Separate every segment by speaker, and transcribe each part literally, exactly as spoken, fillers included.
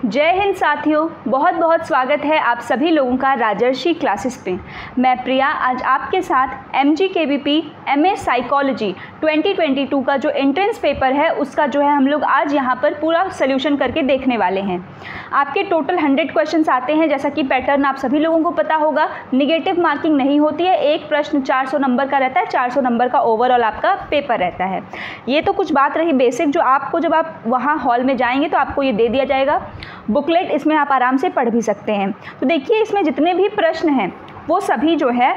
Speaker 1: जय हिंद साथियों, बहुत बहुत स्वागत है आप सभी लोगों का राजर्षि क्लासेस पे। मैं प्रिया आज आपके साथ M G K V P M A psychology twenty twenty two का जो एंट्रेंस पेपर है उसका जो है हम लोग आज यहाँ पर पूरा सोल्यूशन करके देखने वाले हैं। आपके टोटल हंड्रेड क्वेश्चंस आते हैं। जैसा कि पैटर्न आप सभी लोगों को पता होगा, निगेटिव मार्किंग नहीं होती है। एक प्रश्न चार सौ नंबर का रहता है, चार सौ नंबर का ओवरऑल आपका पेपर रहता है। ये तो कुछ बात रही बेसिक, जो आपको जब आप वहाँ हॉल में जाएंगे तो आपको ये दे दिया जाएगा बुकलेट, इसमें आप आराम से पढ़ भी सकते हैं। तो देखिए इसमें जितने भी प्रश्न हैं वो सभी जो है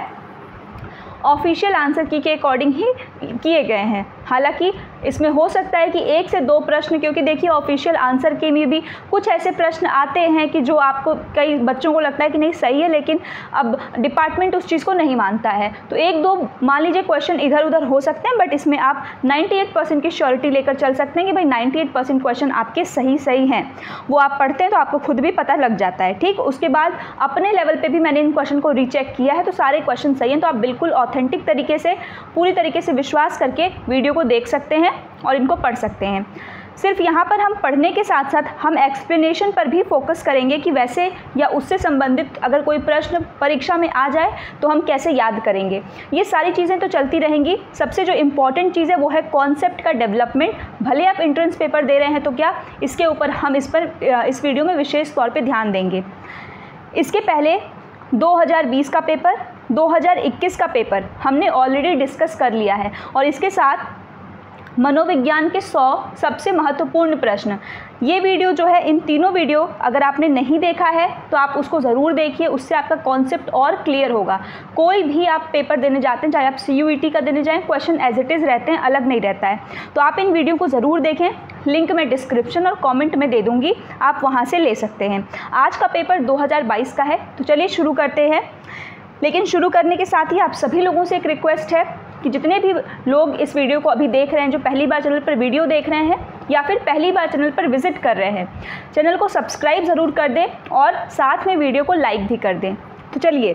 Speaker 1: ऑफिशियल आंसर की के अकॉर्डिंग ही किए गए हैं। हालांकि इसमें हो सकता है कि एक से दो प्रश्न, क्योंकि देखिए ऑफिशियल आंसर के में भी कुछ ऐसे प्रश्न आते हैं कि जो आपको कई बच्चों को लगता है कि नहीं सही है, लेकिन अब डिपार्टमेंट उस चीज़ को नहीं मानता है। तो एक दो मान लीजिए क्वेश्चन इधर उधर हो सकते हैं, बट इसमें आप अट्ठानवे परसेंट की श्योरिटी लेकर चल सकते हैं कि भाई अट्ठानवे परसेंट क्वेश्चन आपके सही सही हैं। वो आप पढ़ते हैं तो आपको खुद भी पता लग जाता है। ठीक, उसके बाद अपने लेवल पर भी मैंने इन क्वेश्चन को रीचेक किया है तो सारे क्वेश्चन सही हैं। तो आप बिल्कुल ऑथेंटिक तरीके से, पूरी तरीके से विश्वास करके वीडियो को देख सकते हैं और इनको पढ़ सकते हैं। सिर्फ यहाँ पर हम पढ़ने के साथ साथ हम एक्सप्लेनेशन पर भी फोकस करेंगे कि वैसे या उससे संबंधित अगर कोई प्रश्न परीक्षा में आ जाए तो हम कैसे याद करेंगे। ये सारी चीज़ें तो चलती रहेंगी। सबसे जो इम्पॉर्टेंट चीज़ है वो है कॉन्सेप्ट का डेवलपमेंट। भले आप एंट्रेंस पेपर दे रहे हैं तो क्या, इसके ऊपर हम इस पर इस वीडियो में विशेष तौर पर ध्यान देंगे। इसके पहले दो हज़ार बीस का पेपर, दो हज़ार इक्कीस का पेपर हमने ऑलरेडी डिस्कस कर लिया है, और इसके साथ मनोविज्ञान के सौ सबसे महत्वपूर्ण प्रश्न। ये वीडियो जो है, इन तीनों वीडियो अगर आपने नहीं देखा है तो आप उसको ज़रूर देखिए, उससे आपका कॉन्सेप्ट और क्लियर होगा। कोई भी आप पेपर देने जाते हैं, चाहे आप सी यू ई टी का देने जाएं, क्वेश्चन एज इट इज़ रहते हैं, अलग नहीं रहता है। तो आप इन वीडियो को ज़रूर देखें। लिंक मैं डिस्क्रिप्शन और कमेंट में दे दूँगी, आप वहाँ से ले सकते हैं। आज का पेपर दो हज़ार बाईस का है, तो चलिए शुरू करते हैं। लेकिन शुरू करने के साथ ही आप सभी लोगों से एक रिक्वेस्ट है कि जितने भी लोग इस वीडियो को अभी देख रहे हैं, जो पहली बार चैनल पर वीडियो देख रहे हैं या फिर पहली बार चैनल पर विजिट कर रहे हैं, चैनल को सब्सक्राइब ज़रूर कर दें और साथ में वीडियो को लाइक भी कर दें। तो चलिए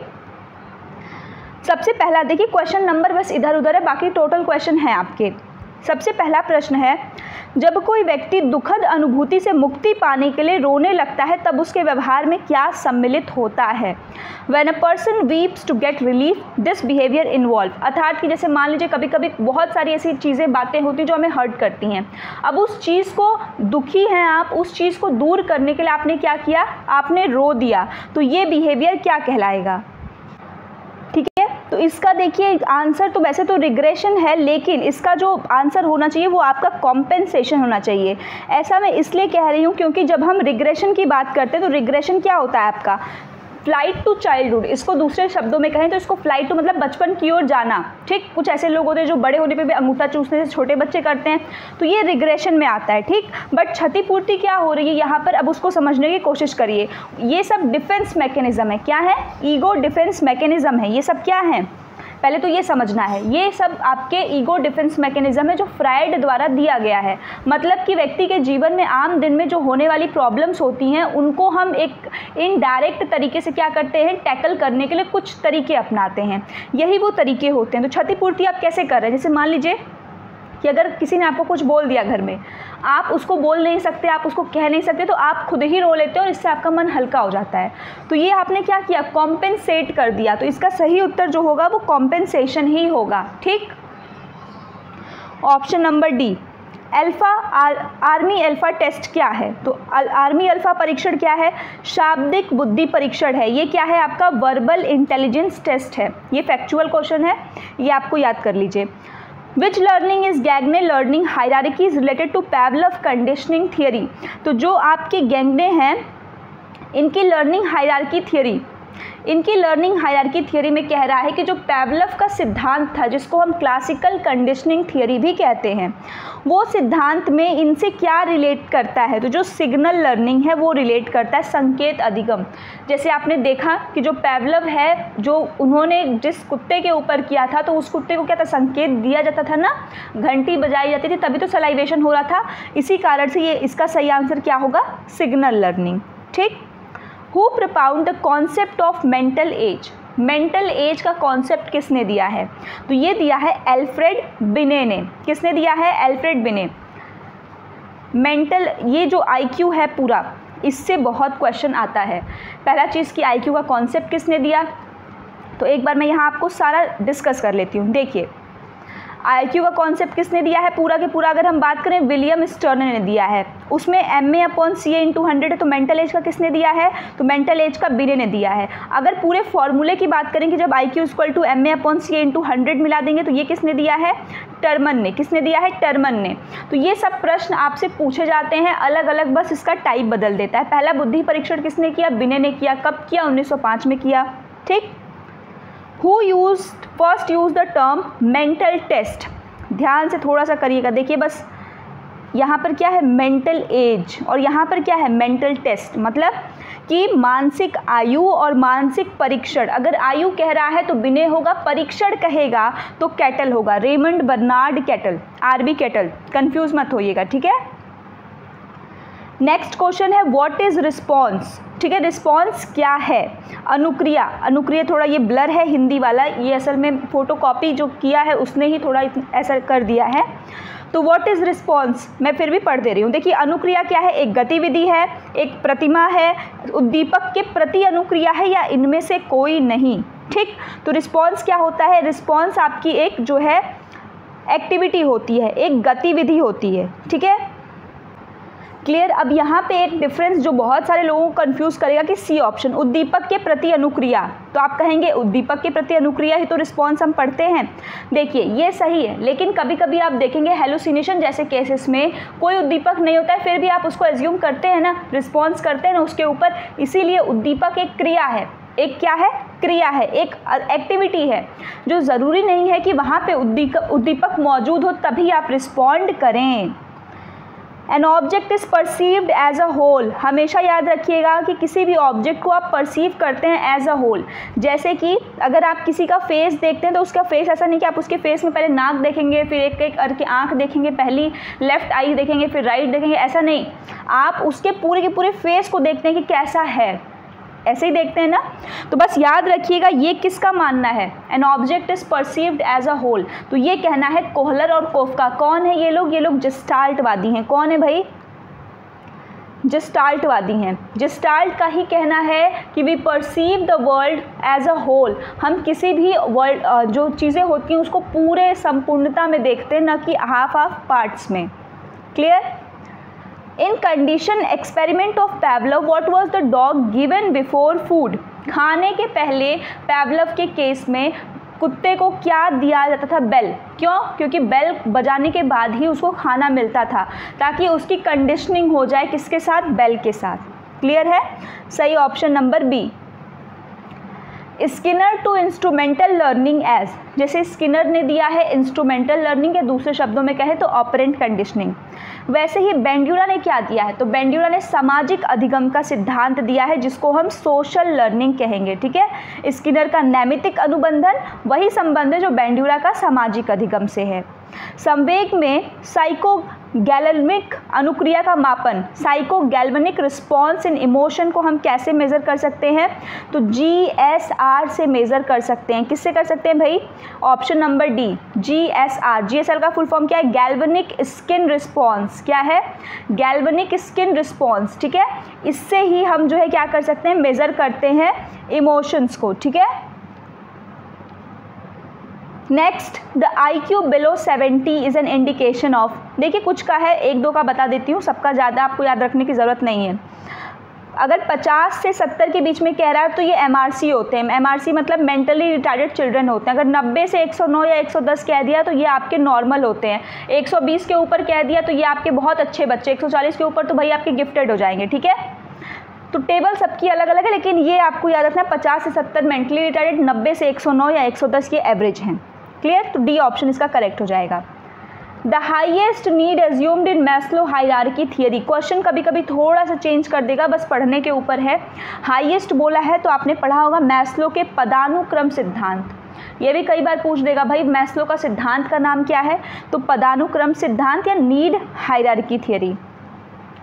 Speaker 1: सबसे पहला देखिए, क्वेश्चन नंबर बस इधर उधर है, बाकी टोटल क्वेश्चन है आपके। सबसे पहला प्रश्न है, जब कोई व्यक्ति दुखद अनुभूति से मुक्ति पाने के लिए रोने लगता है तब उसके व्यवहार में क्या सम्मिलित होता है। When a person weeps to get relief, this behavior involve, अर्थात कि जैसे मान लीजिए कभी कभी बहुत सारी ऐसी चीज़ें बातें होती हैं जो हमें हर्ट करती हैं। अब उस चीज़ को, दुखी हैं आप, उस चीज़ को दूर करने के लिए आपने क्या किया, आपने रो दिया। तो ये बिहेवियर क्या कहलाएगा। ठीक है, तो इसका देखिए आंसर तो वैसे तो रिग्रेशन है, लेकिन इसका जो आंसर होना चाहिए वो आपका कॉम्पेंसेशन होना चाहिए। ऐसा मैं इसलिए कह रही हूँ क्योंकि जब हम रिग्रेशन की बात करते हैं तो रिग्रेशन क्या होता है आपका, फ्लाइट टू चाइल्डहुड। इसको दूसरे शब्दों में कहें तो इसको फ्लाइट टू मतलब बचपन की ओर जाना। ठीक, कुछ ऐसे लोग होते हैं जो बड़े होने पे भी अंगूठा चूसने से छोटे बच्चे करते हैं, तो ये रिग्रेशन में आता है। ठीक, बट क्षतिपूर्ति क्या हो रही है यहाँ पर, अब उसको समझने की कोशिश करिए। ये सब डिफेंस मैकेनिज्म है। क्या है, ईगो डिफेंस मैकेनिज्म है। ये सब क्या है, पहले तो ये समझना है। ये सब आपके ईगो डिफेंस मैकेनिज्म है जो फ्रायड द्वारा दिया गया है। मतलब कि व्यक्ति के जीवन में आम दिन में जो होने वाली प्रॉब्लम्स होती हैं उनको हम एक इनडायरेक्ट तरीके से क्या करते हैं, टैकल करने के लिए कुछ तरीके अपनाते हैं। यही वो तरीके होते हैं। तो क्षतिपूर्ति आप कैसे कर रहे हैं, जैसे मान लीजिए कि अगर किसी ने आपको कुछ बोल दिया घर में, आप उसको बोल नहीं सकते, आप उसको कह नहीं सकते, तो आप खुद ही रो लेते हो और इससे आपका मन हल्का हो जाता है। तो ये आपने क्या किया, कॉम्पेंसेट कर दिया। तो इसका सही उत्तर जो होगा वो कॉम्पेंसेशन ही होगा। ठीक, option number D, alpha R, army alpha test क्या है। तो आर्मी अल्फा परीक्षण क्या है, शाब्दिक बुद्धि परीक्षण है। ये क्या है, आपका वर्बल इंटेलिजेंस टेस्ट है। ये फैक्चुअल क्वेश्चन है, ये आपको याद कर लीजिए। Which learning is Gagne learning hierarchy is related to Pavlov conditioning theory। तो जो आपके गैंगने हैं इनकी लर्निंग हायरार्की थियरी, इनकी लर्निंग हायरार्की थियरी में कह रहा है कि जो पैवलव का सिद्धांत था, जिसको हम क्लासिकल कंडीशनिंग थियरी भी कहते हैं, वो सिद्धांत में इनसे क्या रिलेट करता है। तो जो सिग्नल लर्निंग है वो रिलेट करता है संकेत अधिगम। जैसे आपने देखा कि जो पैवलव है, जो उन्होंने जिस कुत्ते के ऊपर किया था, तो उस कुत्ते को क्या था, संकेत दिया जाता था ना, घंटी बजाई जाती थी, तभी तो सलाइवेशन हो रहा था। इसी कारण से ये इसका सही आंसर क्या होगा, सिग्नल लर्निंग। ठीक, who propound the concept of mental age. Mental age का कॉन्सेप्ट किसने दिया है, तो ये दिया है एल्फ्रेड बिने ने। किसने दिया है, एल्फ्रेड बिने। मेंटल, ये जो आई क्यू है पूरा, इससे बहुत क्वेश्चन आता है। पहला चीज़ कि आईक्यू का कॉन्सेप्ट किसने दिया, तो एक बार मैं यहाँ आपको सारा डिस्कस कर लेती हूँ। देखिए आईक्यू का कॉन्सेप्ट किसने दिया है पूरा के पूरा, अगर हम बात करें विलियम स्टर्नर ने दिया है। उसमें M A upon C A into hundred है, तो मेंटल एज का किसने दिया है, तो मेंटल एज का बिने ने दिया है। अगर पूरे फॉर्मूले की बात करें कि जब I Q equal to M A upon C A into hundred मिला देंगे, तो ये किसने दिया है, टर्मन ने। किसने दिया है, टर्मन ने। तो ये सब प्रश्न आपसे पूछे जाते हैं अलग अलग, बस इसका टाइप बदल देता है। पहला बुद्धि परीक्षण किसने किया, बिने ने किया। कब किया, उन्नीस सौ पाँच में किया। ठीक। Who used first use the term mental test, ध्यान से थोड़ा सा करिएगा। देखिए बस यहाँ पर क्या है, मेंटल एज, और यहाँ पर क्या है, मेंटल टेस्ट। मतलब कि मानसिक आयु और मानसिक परीक्षण। अगर आयु कह रहा है तो बिने होगा, परीक्षण कहेगा तो कैटल होगा, Raymond Bernard Cattell, RB Cattell, confuse मत होइएगा। ठीक है। नेक्स्ट क्वेश्चन है व्हाट इज रिस्पॉन्स। ठीक है, रिस्पॉन्स क्या है, अनुक्रिया। अनुक्रिया थोड़ा ये ब्लर है हिंदी वाला, ये असल में फोटोकॉपी जो किया है उसने ही थोड़ा ऐसा कर दिया है। तो व्हाट इज़ रिस्पॉन्स, मैं फिर भी पढ़ दे रही हूँ। देखिए अनुक्रिया क्या है, एक गतिविधि है, एक प्रतिमा है, उद्दीपक के प्रति अनुक्रिया है, या इनमें से कोई नहीं। ठीक। तो रिस्पॉन्स क्या होता है, रिस्पॉन्स आपकी एक जो है एक्टिविटी होती है, एक गतिविधि होती है। ठीक है, क्लियर। अब यहाँ पे एक डिफरेंस जो बहुत सारे लोगों को कंफ्यूज करेगा कि सी ऑप्शन, उद्दीपक के प्रति अनुक्रिया, तो आप कहेंगे उद्दीपक के प्रति अनुक्रिया ही तो रिस्पॉन्स हम पढ़ते हैं। देखिए ये सही है, लेकिन कभी कभी आप देखेंगे हेलुसिनेशन जैसे केसेस में कोई उद्दीपक नहीं होता है, फिर भी आप उसको एज्यूम करते हैं ना, रिस्पॉन्स करते हैं ना उसके ऊपर। इसीलिए उद्दीपक एक क्रिया है, एक क्या है, क्रिया है, एक एक्टिविटी है, जो ज़रूरी नहीं है कि वहाँ पे उद्दीपक उद्दीपक मौजूद हो तभी आप रिस्पॉन्ड करें। An object is perceived as a whole, हमेशा याद रखिएगा कि किसी भी ऑब्जेक्ट को आप परसीव करते हैं एज अ होल। जैसे कि अगर आप किसी का फेस देखते हैं तो उसका फेस ऐसा नहीं कि आप उसके फेस में पहले नाक देखेंगे, फिर एक एक करके आँख देखेंगे, पहली लेफ्ट आई देखेंगे, फिर राइट देखेंगे, ऐसा नहीं। आप उसके पूरे के पूरे फेस को देखते हैं कि कैसा है, ऐसे ही देखते हैं ना। तो बस याद रखिएगा ये किसका मानना है, an object is perceived as a whole. तो ये कहना है कोहलर और कोफका। कौन है ये लोग, ये लोग जिस्टाल्टवादी हैं। कौन है भाई, जिस्टाल्टवादी हैं। जिस्टाल्ट का ही कहना है कि we perceive the world as a whole, हम किसी भी वर्ल्ड जो चीज़ें होती हैं उसको पूरे संपूर्णता में देखते हैं, न कि हाफ हाफ पार्ट्स में। Clear. In condition experiment of Pavlov what was the dog given before food, खाने के पहले पैवलव के केस में कुत्ते को क्या दिया जाता था, बेल। क्यों, क्योंकि बेल बजाने के बाद ही उसको खाना मिलता था, ताकि उसकी कंडीशनिंग हो जाए किसके साथ, बेल के साथ। क्लियर है, सही option number B. Skinner to instrumental learning as, जैसे स्किनर ने दिया है इंस्ट्रूमेंटल लर्निंग, या दूसरे शब्दों में कहें तो ऑपरेंट कंडीशनिंग। वैसे ही बेंड्यूरा ने क्या दिया है, तो बेंड्यूरा ने सामाजिक अधिगम का सिद्धांत दिया है, जिसको हम सोशल लर्निंग कहेंगे। ठीक है, स्किनर का नैमितिक अनुबंधन वही संबंध है जो बेंड्यूरा का सामाजिक अधिगम से है। संवेग में साइकोगैल्वनिक अनुक्रिया का मापन, साइकोगैल्वनिक रिस्पॉन्स इन इमोशन को हम कैसे मेज़र कर सकते हैं, तो जी एस आर से मेज़र कर सकते हैं। किससे कर सकते हैं भाई, option number D, G S R. G S R का फुल फॉर्म क्या है, गैल्वनिक स्किन रिस्पॉन्स। क्या है, गैल्वनिक स्किन रिस्पॉन्स। ठीक है, इससे ही हम जो है क्या कर सकते हैं, मेज़र करते हैं इमोशंस को। ठीक है। Next, the I Q below seventy is an indication of, देखिए कुछ का है, एक दो का बता देती हूँ, सबका ज़्यादा आपको याद रखने की ज़रूरत नहीं है। अगर पचास से सत्तर के बीच में कह रहा है तो ये एम आर सी होते हैं। एम आर सी मतलब मेंटली रिटार्डेड चिल्ड्रन होते हैं। अगर नब्बे से एक सौ नौ या एक सौ दस कह दिया तो ये आपके नॉर्मल होते हैं। एक सौ बीस के ऊपर कह दिया तो ये आपके बहुत अच्छे बच्चे। एक सौ चालीस के ऊपर तो भाई आपके गिफ्टेड हो जाएंगे। ठीक है, तो टेबल सबकी अलग अलग है, लेकिन ये आपको याद रखना है पचास से सत्तर मेंटली रिटार्डेड, नब्बे से एक सौ नौ या एक सौ दस ये एवरेज हैं। क्लियर, तो डी ऑप्शन इसका करेक्ट हो जाएगा। The highest need assumed in Maslow hierarchy theory, question कभी कभी थोड़ा सा चेंज कर देगा, बस पढ़ने के ऊपर है। हाइएस्ट बोला है तो आपने पढ़ा होगा मैस्लो के पदानुक्रम सिद्धांत। ये भी कई बार पूछ देगा भाई मैस्लो का सिद्धांत का नाम क्या है, तो पदानुक्रम सिद्धांत या नीड हायरार्की थियरी।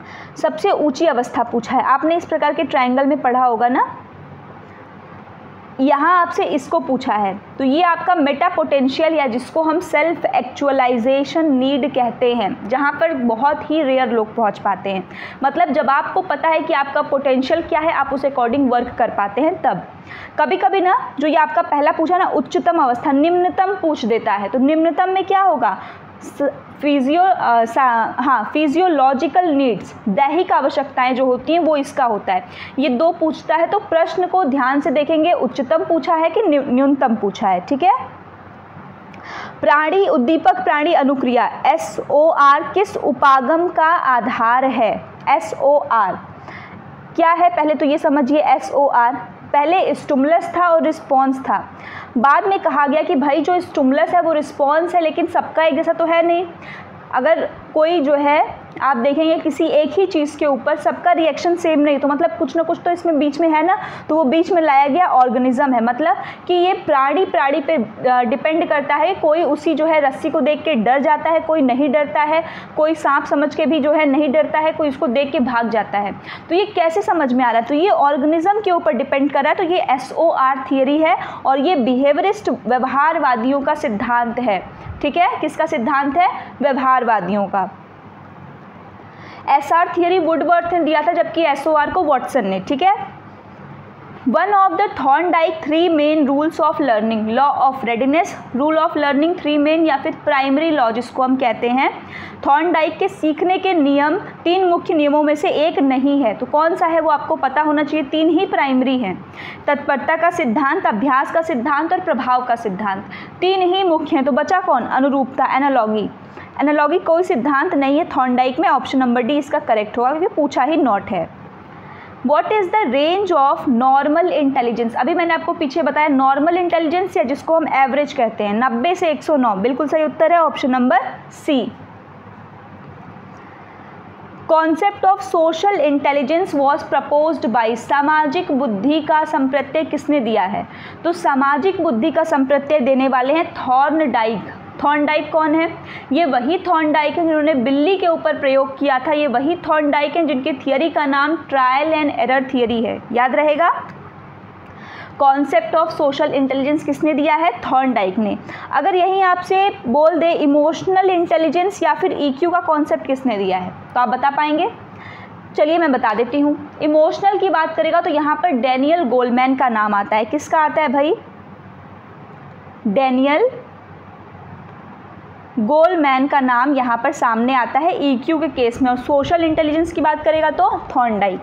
Speaker 1: सबसे ऊंची अवस्था पूछा है, आपने इस प्रकार के ट्रायंगल में पढ़ा होगा ना। यहाँ आपसे इसको पूछा है, तो ये आपका मेटा पोटेंशियल या जिसको हम सेल्फ एक्चुअलाइजेशन नीड कहते हैं, जहाँ पर बहुत ही रेयर लोग पहुँच पाते हैं। मतलब जब आपको पता है कि आपका पोटेंशियल क्या है, आप उस अकॉर्डिंग वर्क कर पाते हैं तब। कभी कभी ना जो ये आपका पहला पूछा ना उच्चतम अवस्था, निम्नतम पूछ देता है, तो निम्नतम में क्या होगा, फिजियो हाँ फिजियोलॉजिकल नीड्स, दैहिक आवश्यकताएं जो होती हैं वो इसका होता है। ये दो पूछता है, तो प्रश्न को ध्यान से देखेंगे, उच्चतम पूछा है कि न्यूनतम पूछा है, ठीक है। प्राणी उद्दीपक प्राणी अनुक्रिया, एस ओ आर किस उपागम का आधार है? एस ओ आर क्या है, पहले तो ये समझिए। एस ओ आर पहले स्टिमुलस था और रिस्पॉन्स था, बाद में कहा गया कि भाई जो स्टिमुलस है वो रिस्पॉन्स है, लेकिन सबका एक जैसा तो है नहीं। अगर कोई जो है आप देखेंगे किसी एक ही चीज़ के ऊपर सबका रिएक्शन सेम नहीं, तो मतलब कुछ ना कुछ तो इसमें बीच में है ना, तो वो बीच में लाया गया ऑर्गेनिज्म है। मतलब कि ये प्राणी प्राणी पे डिपेंड करता है, कोई उसी जो है रस्सी को देख के डर जाता है, कोई नहीं डरता है, कोई सांप समझ के भी जो है नहीं डरता है, कोई उसको देख के भाग जाता है। तो ये कैसे समझ में आ रहा है, तो ये ऑर्गेनिज्म के ऊपर डिपेंड कर रहा है। तो ये एस ओ आर थियरी है और ये बिहेवियरिस्ट व्यवहारवादियों का सिद्धांत है, ठीक है। किसका सिद्धांत है? व्यवहारवादियों का। एस आर थियरी वुडवर्थ ने दिया था, जबकि एस ओ आर को वॉटसन ने, ठीक है। One of the Thorndike three main rules of learning, law of readiness, rule of learning three main या फिर प्राइमरी लॉ जिसको हम कहते हैं। थॉर्नडाइक के सीखने के नियम तीन मुख्य नियमों में से एक नहीं है, तो कौन सा है वो आपको पता होना चाहिए। तीन ही प्राइमरी हैं, तत्परता का सिद्धांत, अभ्यास का सिद्धांत और प्रभाव का सिद्धांत, तीन ही मुख्य हैं। तो बचा कौन? अनुरूपता, एनालॉगी। एनालॉगी कोई सिद्धांत नहीं है थॉर्नडाइक में, ऑप्शन नंबर डी इसका करेक्ट होगा क्योंकि पूछा ही नॉट है। What is the range of normal intelligence? अभी मैंने आपको पीछे बताया नॉर्मल इंटेलिजेंस या जिसको हम एवरेज कहते हैं, नब्बे से एक सौ नौ, बिल्कुल सही उत्तर है option number C. Concept of social intelligence was proposed by, सामाजिक बुद्धि का संप्रत्यय किसने दिया है? तो सामाजिक बुद्धि का संप्रत्यय देने वाले हैं थॉर्नडाइक। थॉर्नडाइक कौन है? ये वही थॉर्नडाइक हैं जिन्होंने बिल्ली के ऊपर प्रयोग किया था, ये वही थॉर्नडाइक हैं जिनकी थियरी का नाम ट्रायल एंड एरर थियरी है, याद रहेगा। कॉन्सेप्ट ऑफ सोशल इंटेलिजेंस किसने दिया है? थॉर्नडाइक ने। अगर यहीं आपसे बोल दे इमोशनल इंटेलिजेंस या फिर ईक्यू का कॉन्सेप्ट किसने दिया है, तो आप बता पाएंगे? चलिए मैं बता देती हूँ। इमोशनल की बात करेगा तो यहाँ पर डैनियल गोलमैन का नाम आता है। किसका आता है भाई? डैनियल गोलमैन का नाम यहाँ पर सामने आता है ईक्यू के केस में। और सोशल इंटेलिजेंस की बात करेगा तो थॉर्नडाइक।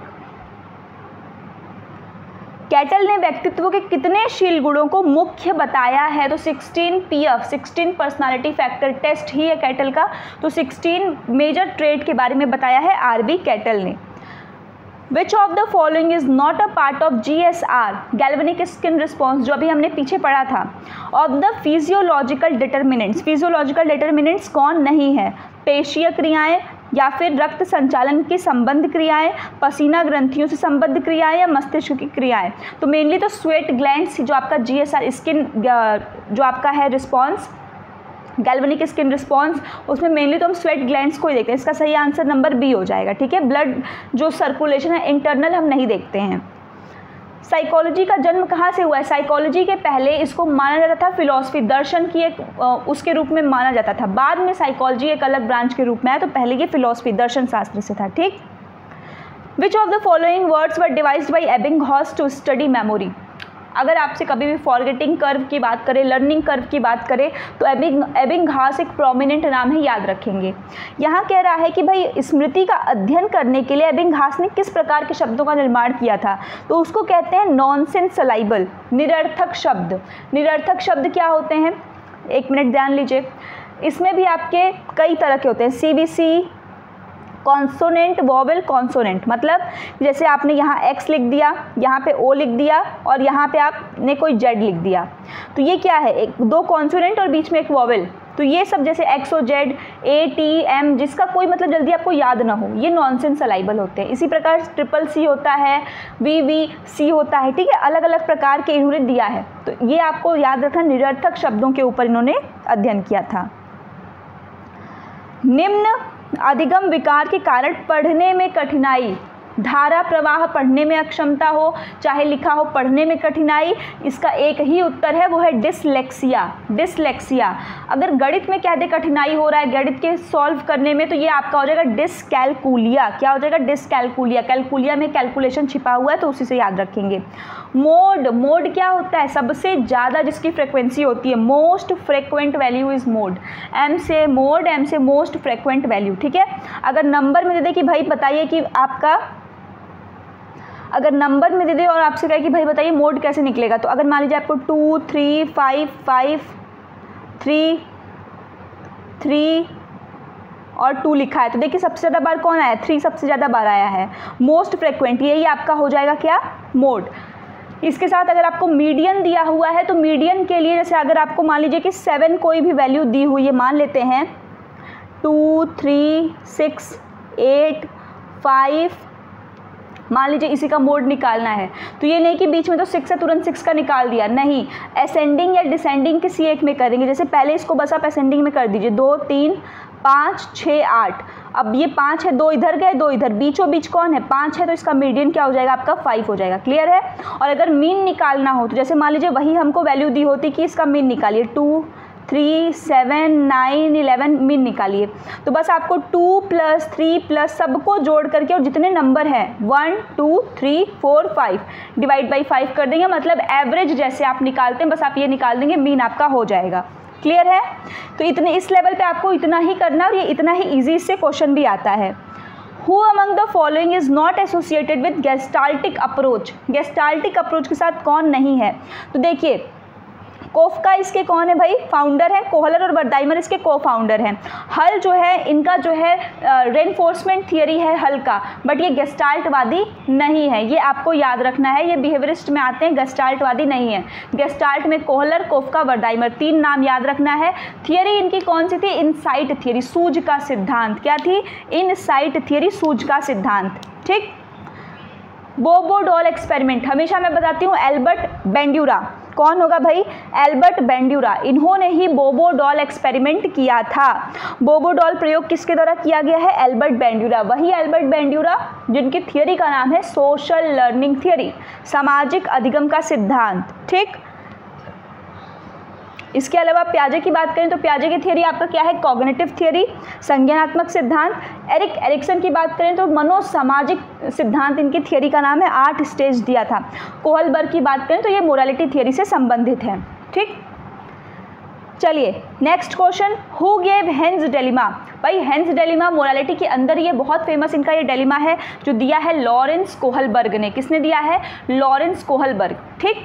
Speaker 1: कैटल ने व्यक्तित्व के कितने शील गुणों को मुख्य बताया है? तो sixteen P F, sixteen personality factor test ही है कैटल का, तो सिक्सटीन मेजर ट्रेट के बारे में बताया है आर बी कैटल ने। Which of the following is not a part of G S R, galvanic skin response, जो अभी हमने पीछे पढ़ा था। Of the physiological determinants, physiological determinants कौन नहीं है? पेशीय क्रियाएं या फिर रक्त संचालन की संबंध क्रियाएं, पसीना ग्रंथियों से संबद्ध क्रियाएं या मस्तिष्क की क्रियाएं। तो मेनली तो स्वेट ग्लैंड्स जो आपका जी एस आर स्किन जो आपका है रिस्पॉन्स, गैल्वेनिक स्किन रिस्पॉन्स, उसमें मेनली तो हम स्वेट ग्लैंड्स को ही देखते हैं। इसका सही आंसर नंबर बी हो जाएगा, ठीक है। ब्लड जो सर्कुलेशन है इंटरनल हम नहीं देखते हैं। साइकोलॉजी का जन्म कहाँ से हुआ है? साइकोलॉजी के पहले इसको माना जाता था फिलॉसफी, दर्शन की एक उसके रूप में माना जाता था। बाद में साइकोलॉजी एक अलग ब्रांच के रूप में आया, तो पहले ये फिलॉसफी दर्शन शास्त्र से था, ठीक। Which of the following words were devised by Ebbinghaus to study memory? अगर आपसे कभी भी फॉरगेटिंग कर्व की बात करें, लर्निंग कर्व की बात करें, तो एबिंग एबिंगहॉस एक प्रोमिनेंट नाम है, याद रखेंगे। यहाँ कह रहा है कि भाई स्मृति का अध्ययन करने के लिए एबिंगहॉस ने किस प्रकार के शब्दों का निर्माण किया था? तो उसको कहते हैं नॉनसेंसलाइबल, निरर्थक शब्द। निरर्थक शब्द क्या होते हैं? एक मिनट ध्यान लीजिए। इसमें भी आपके कई तरह के होते हैं, C B C, consonant, vowel, consonant. मतलब जैसे आपने यहाँ एक्स लिख दिया, यहाँ पे ओ लिख दिया और यहाँ पे आपने कोई जेड लिख दिया, तो ये क्या है? एक दो कॉन्सोनेंट और बीच में एक वॉवेल। तो ये सब जैसे X O Z, A T M, जिसका कोई मतलब जल्दी आपको याद ना हो, ये नॉनसेंसलाइबल होते हैं। इसी प्रकार ट्रिपल सी होता है, वी वी सी होता है, ठीक है। अलग अलग प्रकार के इन्होंने दिया है, तो ये आपको याद रखना, निरर्थक शब्दों के ऊपर इन्होंने अध्ययन किया था। निम्न अधिगम विकार के कारण पढ़ने में कठिनाई धारा प्रवाह पढ़ने में अक्षमता हो, चाहे लिखा हो पढ़ने में कठिनाई, इसका एक ही उत्तर है, वो है डिसलेक्सिया। डिसलेक्सिया। अगर गणित में क्या दे कठिनाई हो रहा है गणित के सॉल्व करने में, तो ये आपका हो जाएगा डिसकैलकुलिया। क्या हो जाएगा? डिसकैलकुलिया। कैलकुलिया में कैलकुलेशन छिपा हुआ है, तो उसी से याद रखेंगे। मोड। मोड क्या होता है? सबसे ज़्यादा जिसकी फ्रिक्वेंसी होती है, most frequent value is mode. M से मोड, एम से मोस्ट फ्रिक्वेंट वैल्यू। ठीक है, अगर नंबर में दे दे कि भाई बताइए कि आपका, अगर नंबर में दे दे और आपसे कहे कि भाई बताइए मोड कैसे निकलेगा, तो अगर मान लीजिए आपको two three five five three three और टू लिखा है, तो देखिए सबसे ज़्यादा बार कौन आया है? थ्री सबसे ज़्यादा बार आया है। मोस्ट फ्रिक्वेंट, यही आपका हो जाएगा क्या? मोड। इसके साथ अगर आपको मीडियन दिया हुआ है, तो मीडियन के लिए जैसे अगर आपको मान लीजिए कि सेवन कोई भी वैल्यू दी हुई है, मान लेते हैं two three six eight five, मान लीजिए इसी का मोड निकालना है, तो ये नहीं कि बीच में तो सिक्स है तुरंत सिक्स का निकाल दिया, नहीं, असेंडिंग या डिसेंडिंग किसी एक में करेंगे। जैसे पहले इसको बस आप असेंडिंग में कर दीजिए, दो तीन पाँच छः आठ, अब ये पाँच है, दो इधर गए दो इधर, बीचों बीच कौन है? पाँच है, तो इसका मीडियन क्या हो जाएगा? आपका फाइव हो जाएगा। क्लियर है? और अगर मीन निकालना हो, तो जैसे मान लीजिए वही हमको वैल्यू दी होती कि इसका मीन निकालिए, two three seven nine eleven, mean निकालिए, तो बस आपको टू प्लस थ्री प्लस सबको जोड़ करके और जितने नंबर हैं one two three four five divide by five कर देंगे, मतलब एवरेज जैसे आप निकालते हैं बस आप ये निकाल देंगे, मीन आपका हो जाएगा। क्लियर है? तो इतने इस लेवल पे आपको इतना ही करना है और ये इतना ही ईजी इससे क्वेश्चन भी आता है। Who among the following is not associated with gestaltic approach? Gestaltic approach के साथ कौन नहीं है? तो देखिए कोफ्का इसके कौन है भाई? फाउंडर है। कोहलर और वर्दाइमर इसके को फाउंडर हैं। हल जो है इनका जो है रेनफोर्समेंट थियरी है हल का, बट ये गेस्टाल्टवादी नहीं है, ये आपको याद रखना है, ये बिहेवियरिस्ट में आते हैं, गेस्टाल्टवादी नहीं है। गेस्टाल्ट में कोहलर, कोफ्का, वर्दाइमर, तीन नाम याद रखना है। थियरी इनकी कौन सी थी? इनसाइट थियरी, सूझ का सिद्धांत। क्या थी? इनसाइट थियरी, सूझ का सिद्धांत। ठीक। बोबो डॉल एक्सपेरिमेंट, हमेशा मैं बताती हूँ एल्बर्ट बेंड्यूरा। कौन होगा भाई? Albert Bandura. इन्होंने ही बोबो डॉल एक्सपेरिमेंट किया था। बोबो डॉल प्रयोग किसके द्वारा किया गया है? Albert Bandura. वही एल्बर्ट बेंड्यूरा जिनकी थियरी का नाम है सोशल लर्निंग थियरी, सामाजिक अधिगम का सिद्धांत। ठीक। इसके अलावा प्याजे की बात करें तो प्याजे की थियरी आपका क्या है? कॉग्निटिव थियरी, संज्ञानात्मक सिद्धांत। एरिक एरिक्सन की बात करें तो मनोसामाजिक सिद्धांत इनकी थियरी का नाम है, आठ स्टेज दिया था। कोहलबर्ग की बात करें तो ये मोरालिटी थियरी से संबंधित है। ठीक। चलिए next question, who gave Heinz dilemma? भाई हेंस डेलिमा मोरालिटी के अंदर ये बहुत फेमस इनका ये डेलिमा है जो दिया है लॉरेंस कोहलबर्ग ने। किसने दिया है? Lawrence Kohlberg. ठीक।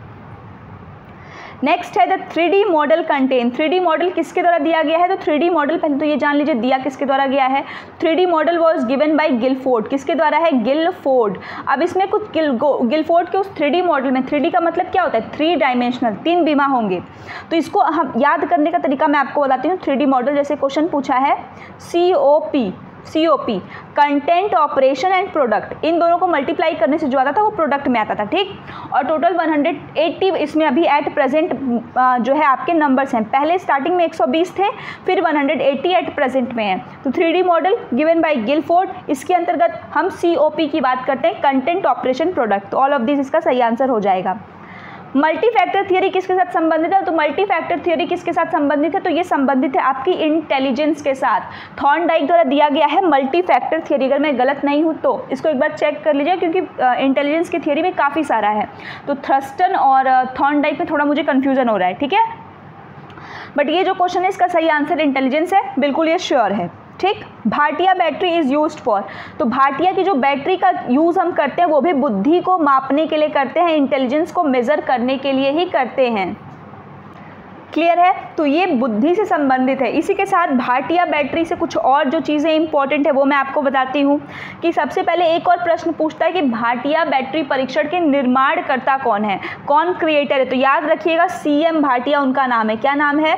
Speaker 1: नेक्स्ट है the three D model contain. Three D model किसके द्वारा दिया गया है? तो थ्री डी मॉडल पहले तो ये जान लीजिए दिया किसके द्वारा गया है। Three D model was given by Guilford. किसके द्वारा है? गिलफोर्ड। अब इसमें कुछ गिल गिलफोर्ड के उस थ्री डी मॉडल में, थ्री डी का मतलब क्या होता है? थ्री डायमेंशनल, तीन बीमा होंगे। तो इसको हम याद करने का तरीका मैं आपको बताती हूँ। थ्री डी मॉडल जैसे क्वेश्चन पूछा है C O P, C O P content, operation and product, इन दोनों को मल्टीप्लाई करने से जो आता था वो प्रोडक्ट में आता था। ठीक। और टोटल वन हंड्रेड एट्टी इसमें अभी एट प्रेजेंट जो है आपके नंबर्स हैं। पहले स्टार्टिंग में एक सौ बीस थे, फिर one hundred eighty eight present में है। तो three D model given by Guilford, इसके अंतर्गत हम सी ओ पी की बात करते हैं, कंटेंट, ऑपरेशन, प्रोडक्ट। तो ऑल ऑफ दिस इसका सही आंसर हो जाएगा। मल्टी फैक्टर थियरी किसके साथ संबंधित है? तो मल्टी फैक्टर थियरी किसके साथ संबंधित है? तो ये संबंधित है आपकी इंटेलिजेंस के साथ। थॉर्नडाइक द्वारा दिया गया है मल्टी फैक्टर थियरी। अगर मैं गलत नहीं हूँ तो इसको एक बार चेक कर लीजिए, क्योंकि इंटेलिजेंस की थियरी में काफ़ी सारा है। तो थ्रस्टन और थॉर्नडाइक में थोड़ा मुझे कन्फ्यूजन हो रहा है। ठीक है, बट ये जो क्वेश्चन है इसका सही आंसर इंटेलिजेंस है, बिल्कुल ये श्योर है। ठीक। Bhatia battery is used for, तो भाटिया की जो बैटरी का यूज़ हम करते हैं वो भी बुद्धि को मापने के लिए करते हैं, इंटेलिजेंस को मेज़र करने के लिए ही करते हैं। क्लियर है? तो ये बुद्धि से संबंधित है। इसी के साथ भाटिया बैटरी से कुछ और जो चीज़ें इंपॉर्टेंट है वो मैं आपको बताती हूँ कि सबसे पहले एक और प्रश्न पूछता है कि भाटिया बैटरी परीक्षण के निर्माणकर्ता कौन है, कौन क्रिएटर है? तो याद रखिएगा सी एम भाटिया उनका नाम है। क्या नाम है?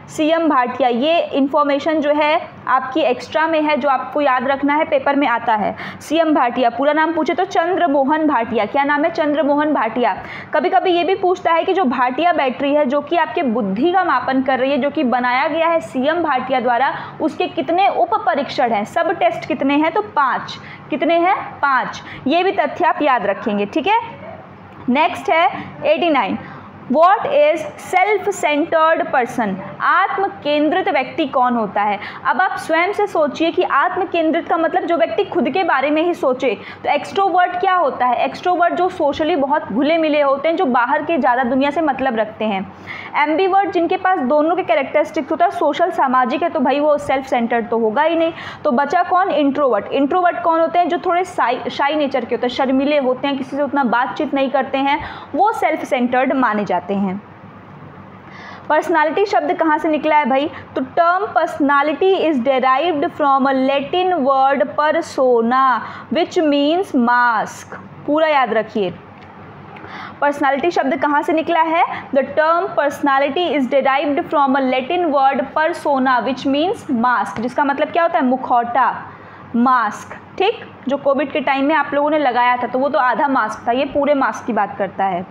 Speaker 1: सीएम भाटिया, ये इन्फॉर्मेशन जो है आपकी एक्स्ट्रा में है, जो आपको याद रखना है, पेपर में आता है। सीएम भाटिया, पूरा नाम पूछे तो चंद्रमोहन भाटिया। क्या नाम है? चंद्रमोहन भाटिया। कभी कभी ये भी पूछता है कि जो भाटिया बैटरी है जो कि आपके बुद्धि का मापन कर रही है, जो कि बनाया गया है सीएम भाटिया द्वारा, उसके कितने उप परीक्षण हैं, सब टेस्ट कितने हैं? तो पाँच। कितने हैं? पाँच। ये भी तथ्य आप याद रखेंगे, ठीक है। नेक्स्ट है eighty nine. What is self centered person? आत्म केंद्रित व्यक्ति कौन होता है? अब आप स्वयं से सोचिए कि आत्म केंद्रित का मतलब जो व्यक्ति खुद के बारे में ही सोचे। तो एक्सट्रोवर्ट क्या होता है? एक्सट्रोवर्ट जो सोशली बहुत घुले मिले होते हैं, जो बाहर के ज़्यादा दुनिया से मतलब रखते हैं। एम्बीवर्ट जिनके पास दोनों के कैरेक्टरिस्टिक्स होता है, सोशल सामाजिक है, तो भाई वो सेल्फ सेंटर्ड तो होगा ही नहीं। तो बचा कौन? इंट्रोवर्ट। इंट्रोवर्ट कौन होते हैं? जो थोड़े शाई नेचर के होते हैं, शर्मीले होते हैं, किसी से उतना बातचीत नहीं करते हैं, वो सेल्फ सेंटर्ड माने जाते हैं। पर्सनालिटी शब्द कहाँ से निकला है भाई? तो term personality is derived from a Latin word persona which means mask. पूरा याद रखिए, पर्सनालिटी शब्द कहाँ से निकला है? The term personality is derived from a Latin word persona which means mask, जिसका मतलब क्या होता है? मुखौटा, मास्क। ठीक, जो कोविड के टाइम में आप लोगों ने लगाया था तो वो तो आधा मास्क था, ये पूरे मास्क की बात करता है।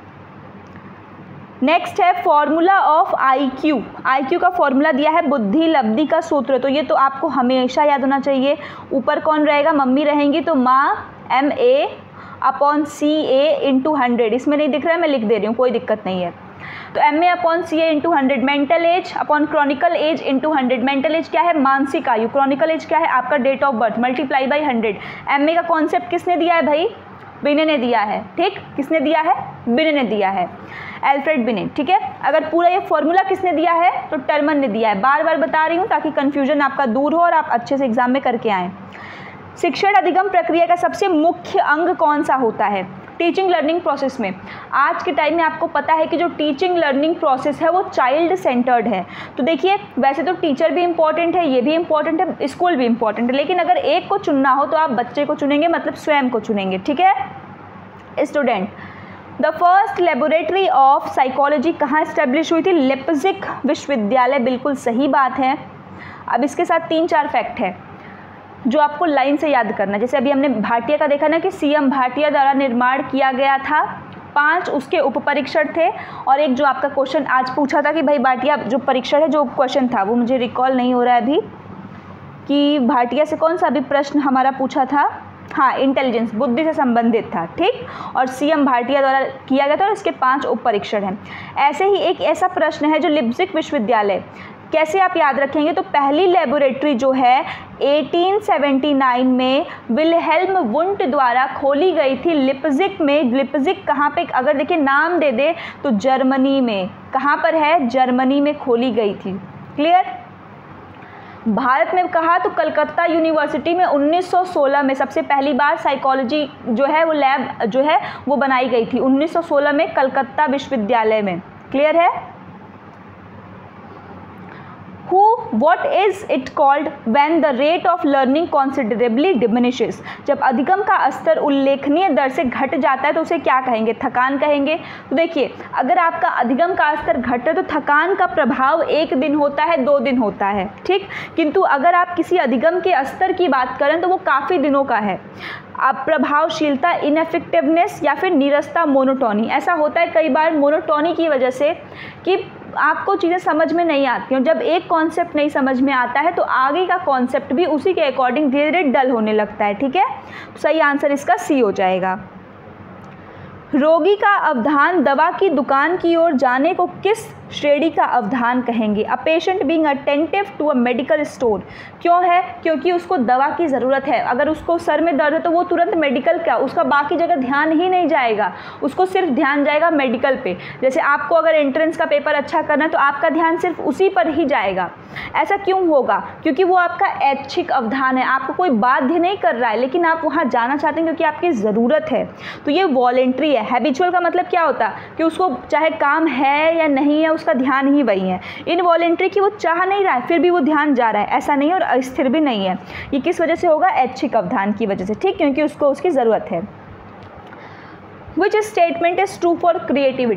Speaker 1: नेक्स्ट है formula of I Q. I Q का फॉर्मूला दिया है बुद्धि लब्धि का सूत्र, तो ये तो आपको हमेशा याद होना चाहिए। ऊपर कौन रहेगा? मम्मी रहेंगी, तो माँ M A upon C A into hundred. इसमें नहीं दिख रहा है, मैं लिख दे रही हूँ, कोई दिक्कत नहीं है। तो M A upon C A into hundred. Mental age upon chronical age into hundred. Mental age क्या है? मानसिक आयु। क्रॉनिकल एज क्या है? आपका date of birth multiply by hundred. M A का कॉन्सेप्ट किसने दिया है भाई? बिने ने दिया है। ठीक, किसने दिया है? बिने ने दिया है, एल्फ्रेड बिने। ठीक है, अगर पूरा ये फॉर्मूला किसने दिया है? तो टर्मन ने दिया है। बार बार बता रही हूँ ताकि कंफ्यूजन आपका दूर हो और आप अच्छे से एग्जाम में करके आएँ। शिक्षण अधिगम प्रक्रिया का सबसे मुख्य अंग कौन सा होता है? टीचिंग लर्निंग प्रोसेस में आज के टाइम में आपको पता है कि जो टीचिंग लर्निंग प्रोसेस है वो चाइल्ड सेंटर्ड है। तो देखिए, वैसे तो टीचर भी इम्पॉर्टेंट है, ये भी इम्पॉर्टेंट है, स्कूल भी इम्पॉर्टेंट है, लेकिन अगर एक को चुनना हो तो आप बच्चे को चुनेंगे, मतलब स्वयं को चुनेंगे। ठीक है student, the first laboratory of psychology कहाँ इस्टेब्लिश हुई थी? लिप्जिग विश्वविद्यालय। बिल्कुल सही बात है। अब इसके साथ तीन चार फैक्ट है जो आपको लाइन से याद करना। जैसे अभी हमने भाटिया का देखा ना कि सीएम भाटिया द्वारा निर्माण किया गया था, पांच उसके उप परीक्षण थे, और एक जो आपका क्वेश्चन आज पूछा था कि भाई भाटिया जो परीक्षण है, जो क्वेश्चन था वो मुझे रिकॉल नहीं हो रहा है अभी कि भाटिया से कौन सा अभी प्रश्न हमारा पूछा था। हाँ, इंटेलिजेंस, बुद्धि से संबंधित था। ठीक, और सीएम भाटिया द्वारा किया गया था और इसके पांच उप परीक्षण हैं। ऐसे ही एक ऐसा प्रश्न है जो लिप्जिग विश्वविद्यालय, कैसे आप याद रखेंगे? तो पहली लेबोरेटरी जो है अठारह सौ उन्यासी में विल्हेल्म वुंट द्वारा खोली गई थी लिप्जिग में। लिप्जिग कहाँ पे? अगर देखिए नाम दे दे तो जर्मनी में। कहाँ पर है? जर्मनी में खोली गई थी। क्लियर? भारत में कहा तो कलकत्ता यूनिवर्सिटी में उन्नीस सौ सोलह में सबसे पहली बार साइकोलॉजी जो है वो लैब जो है वो बनाई गई थी उन्नीस सौ सोलह में कलकत्ता विश्वविद्यालय में। क्लियर है? Who, what is it called when the rate of learning considerably diminishes? जब अधिगम का स्तर उल्लेखनीय दर से घट जाता है तो उसे क्या कहेंगे? थकान कहेंगे। तो देखिए, अगर आपका अधिगम का स्तर घटे तो थकान का प्रभाव एक दिन होता है, दो दिन होता है। ठीक, किंतु अगर आप किसी अधिगम के स्तर की बात करें तो वो काफ़ी दिनों का है। अब प्रभावशीलता, इनएफेक्टिवनेस या फिर नीरसता, मोनोटोनी। ऐसा होता है कई बार मोनोटोनी की वजह से कि आपको चीज़ें समझ में नहीं आती हैं। जब एक कॉन्सेप्ट नहीं समझ में आता है तो आगे का कॉन्सेप्ट भी उसी के अकॉर्डिंग धीरे धीरे डल होने लगता है। ठीक है, सही आंसर इसका सी हो जाएगा। रोगी का अवधान दवा की दुकान की ओर जाने को किस श्रेणी का अवधान कहेंगे? A patient being attentive to a medical store. क्यों है? क्योंकि उसको दवा की ज़रूरत है। अगर उसको सर में दर्द है तो वो तुरंत मेडिकल का, उसका बाकी जगह ध्यान ही नहीं जाएगा, उसको सिर्फ ध्यान जाएगा मेडिकल पे। जैसे आपको अगर एंट्रेंस का पेपर अच्छा करना है तो आपका ध्यान सिर्फ उसी पर ही जाएगा। ऐसा क्यों होगा? क्योंकि वो आपका ऐच्छिक अवधान है, आपको कोई बाध्य नहीं कर रहा है, लेकिन आप वहाँ जाना चाहते हैं क्योंकि आपकी ज़रूरत है। तो ये वॉलेंट्री है। हैबिचुअल का मतलब क्या होता है कि उसको चाहे काम है या नहीं है, उसका ध्यान ही वही है। इनवॉलेंट्री की वो चाह नहीं रहा है फिर भी वो ध्यान जा रहा है, ऐसा नहीं है, और अस्थिर भी नहीं है। ये किस वजह से होगा? ऐच्छिक अवधान की वजह से। ठीक, क्योंकि उसको उसकी ज़रूरत है। Which statement is true for creativity?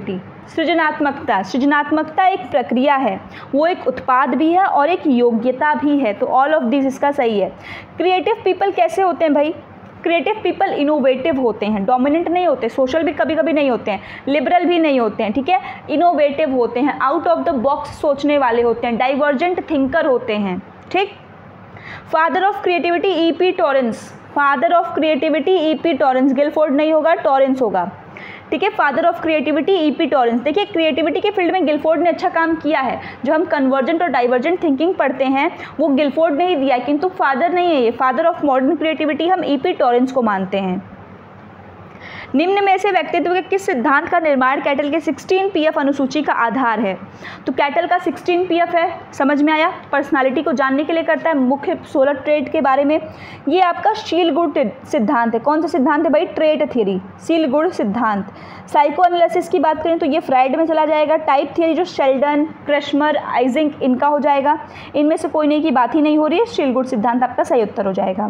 Speaker 1: सृजनात्मकता, सृजनात्मकता एक प्रक्रिया है, वो एक उत्पाद भी है और एक योग्यता भी है, तो ऑल ऑफ दिस इसका सही है। क्रिएटिव पीपल कैसे होते हैं भाई? क्रिएटिव पीपल इनोवेटिव होते हैं, डोमिनेंट नहीं होते, सोशल भी कभी कभी नहीं होते हैं, लिबरल भी नहीं होते हैं, ठीक है, इनोवेटिव होते हैं, आउट ऑफ द बॉक्स सोचने वाले होते हैं, डाइवर्जेंट थिंकर होते हैं, ठीक। Father of creativity E P Torrance, father of creativity E P Torrance, Guilford नहीं होगा, टॉरेंस होगा, ठीक है। Father of creativity E P Torrance. देखिए क्रिएटिविटी के फील्ड में गिलफोर्ड ने अच्छा काम किया है, जो हम कन्वर्जेंट और डाइवर्जेंट थिंकिंग पढ़ते हैं वो गिलफोर्ड ने ही दिया है, किंतु फादर नहीं है ये, फादर ऑफ मॉडर्न क्रिएटिविटी हम ई पी टॉरेंस को मानते हैं। निम्न में से व्यक्तित्व के किस सिद्धांत का निर्माण कैटल के सिक्सटीन पी एफ अनुसूची का आधार है? तो कैटल का सिक्सटीन पी एफ है, समझ में आया, पर्सनालिटी को जानने के लिए करता है, मुख्य सोलह ट्रेट के बारे में। ये आपका शील गुण सिद्धांत है, कौन सा सिद्धांत है भाई? ट्रेट थ्योरी, शील गुण सिद्धांत। साइको एनालिसिस की बात करें तो ये फ्राइड में चला जाएगा। टाइप थियरी जो शेल्डन, क्रशमर, आइजिंक इनका हो जाएगा, इनमें से कोई नहीं की बात ही नहीं हो रही है, शील गुण सिद्धांत आपका सही उत्तर हो जाएगा।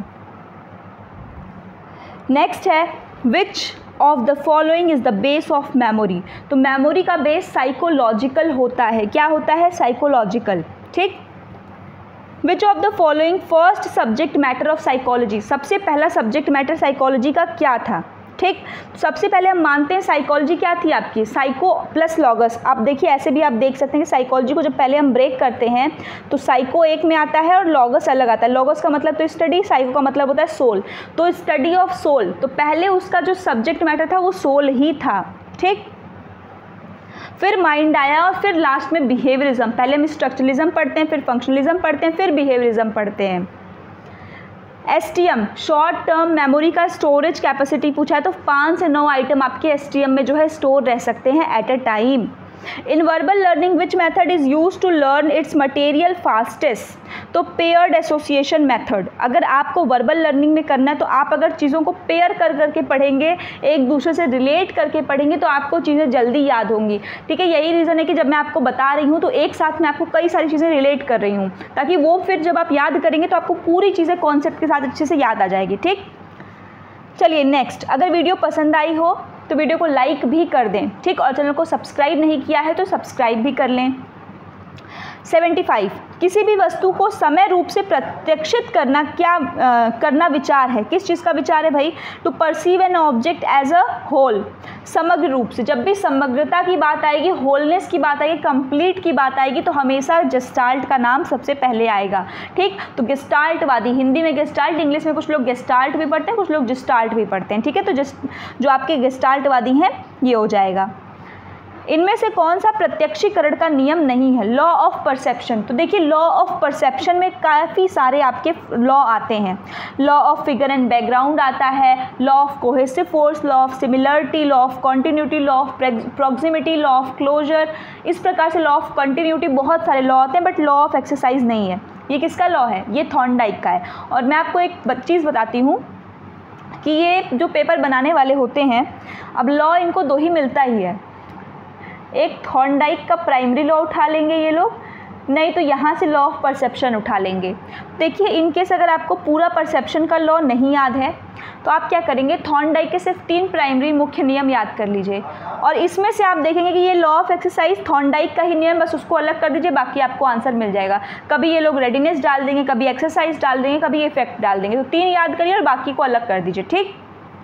Speaker 1: नेक्स्ट है which of the following is the base of memory. तो मेमोरी का बेस साइकोलॉजिकल होता है, क्या होता है? साइकोलॉजिकल, ठीक। Which of the following first subject matter of psychology, सबसे पहला सब्जेक्ट मैटर साइकोलॉजी का क्या था? ठीक, सबसे पहले हम मानते हैं साइकोलॉजी क्या थी आपकी? Psycho plus logos. आप देखिए ऐसे भी आप देख सकते हैं कि साइकोलॉजी को जब पहले हम ब्रेक करते हैं तो साइको एक में आता है और लॉगस अलग आता है। लॉगस का मतलब तो स्टडी, साइको का मतलब होता है सोल, तो स्टडी ऑफ सोल, तो पहले उसका जो सब्जेक्ट मैटर था वो सोल ही था, ठीक। फिर माइंड आया और फिर लास्ट में बिहेवियरिज्म। पहले हम स्ट्रक्चरलिज्म पढ़ते हैं, फिर फंक्शनलिज्म पढ़ते हैं, फिर बिहेवियरिज्म पढ़ते हैं। S T M short term memory का स्टोरेज कैपेसिटी पूछा है तो पाँच से नौ आइटम आपके एस टी एम में जो है स्टोर रह सकते हैं at a time. In verbal learning which method is use to learn its material fastest? तो पेयर्ड एसोसिएशन मेथड। अगर आपको वर्बल लर्निंग में करना है तो आप अगर चीज़ों को पेयर कर करके पढ़ेंगे, एक दूसरे से रिलेट करके पढ़ेंगे तो आपको चीज़ें जल्दी याद होंगी, ठीक है। यही रीज़न है कि जब मैं आपको बता रही हूँ तो एक साथ मैं आपको कई सारी चीज़ें रिलेट कर रही हूँ, ताकि वो फिर जब आप याद करेंगे तो आपको पूरी चीज़ें कॉन्सेप्ट के साथ अच्छे से याद आ जाएगी, ठीक। चलिए नेक्स्ट, अगर वीडियो पसंद आई हो तो वीडियो को लाइक भी कर दें, ठीक, और चैनल को सब्सक्राइब नहीं किया है तो सब्सक्राइब भी कर लें। सेवेंटी फाइव, किसी भी वस्तु को समय रूप से प्रत्यक्षित करना क्या आ, करना विचार है? किस चीज़ का विचार है भाई? To perceive an object as a whole, समग्र रूप से। जब भी समग्रता की बात आएगी, होलनेस की बात आएगी, कंप्लीट की बात आएगी तो हमेशा गेस्टाल्ट का नाम सबसे पहले आएगा, ठीक। तो गेस्टाल्टवादी, हिंदी में गेस्टाल्ट, इंग्लिश में कुछ लोग गेस्टाल्ट भी पढ़ते हैं, कुछ लोग जिस्टाल्ट भी पढ़ते हैं, ठीक है। तो जिस जो आपके गेस्टाल्टवादी हैं ये हो जाएगा। इनमें से कौन सा प्रत्यक्षीकरण का नियम नहीं है? Law of perception. तो देखिए लॉ ऑफ परसेप्शन में काफ़ी सारे आपके लॉ आते हैं। Law of figure and background आता है, law of cohesive force, law of similarity, law of continuity, law of proximity, law of closure. इस प्रकार से लॉ ऑफ कंटिन्यूटी बहुत सारे लॉ आते हैं, बट लॉ ऑफ एक्सरसाइज नहीं है। ये किसका लॉ है? ये थॉर्नडाइक का है। और मैं आपको एक चीज़ बताती हूँ कि ये जो पेपर बनाने वाले होते हैं, अब लॉ इनको दो ही मिलता ही है, एक थॉर्नडाइक का प्राइमरी लॉ उठा लेंगे ये लोग, नहीं तो यहाँ से लॉ ऑफ परसेप्शन उठा लेंगे। देखिए इनकेस अगर आपको पूरा परसेप्शन का लॉ नहीं याद है तो आप क्या करेंगे, थॉर्नडाइक के सिर्फ तीन प्राइमरी मुख्य नियम याद कर लीजिए, और इसमें से आप देखेंगे कि ये लॉ ऑफ एक्सरसाइज थॉर्नडाइक का ही नियम, बस उसको अलग कर दीजिए, बाकी आपको आंसर मिल जाएगा। कभी ये लोग रेडिनेस डाल देंगे, कभी एक्सरसाइज डाल देंगे, कभी इफेक्ट डाल देंगे, तो तीन याद करिए और बाकी को अलग कर दीजिए, ठीक।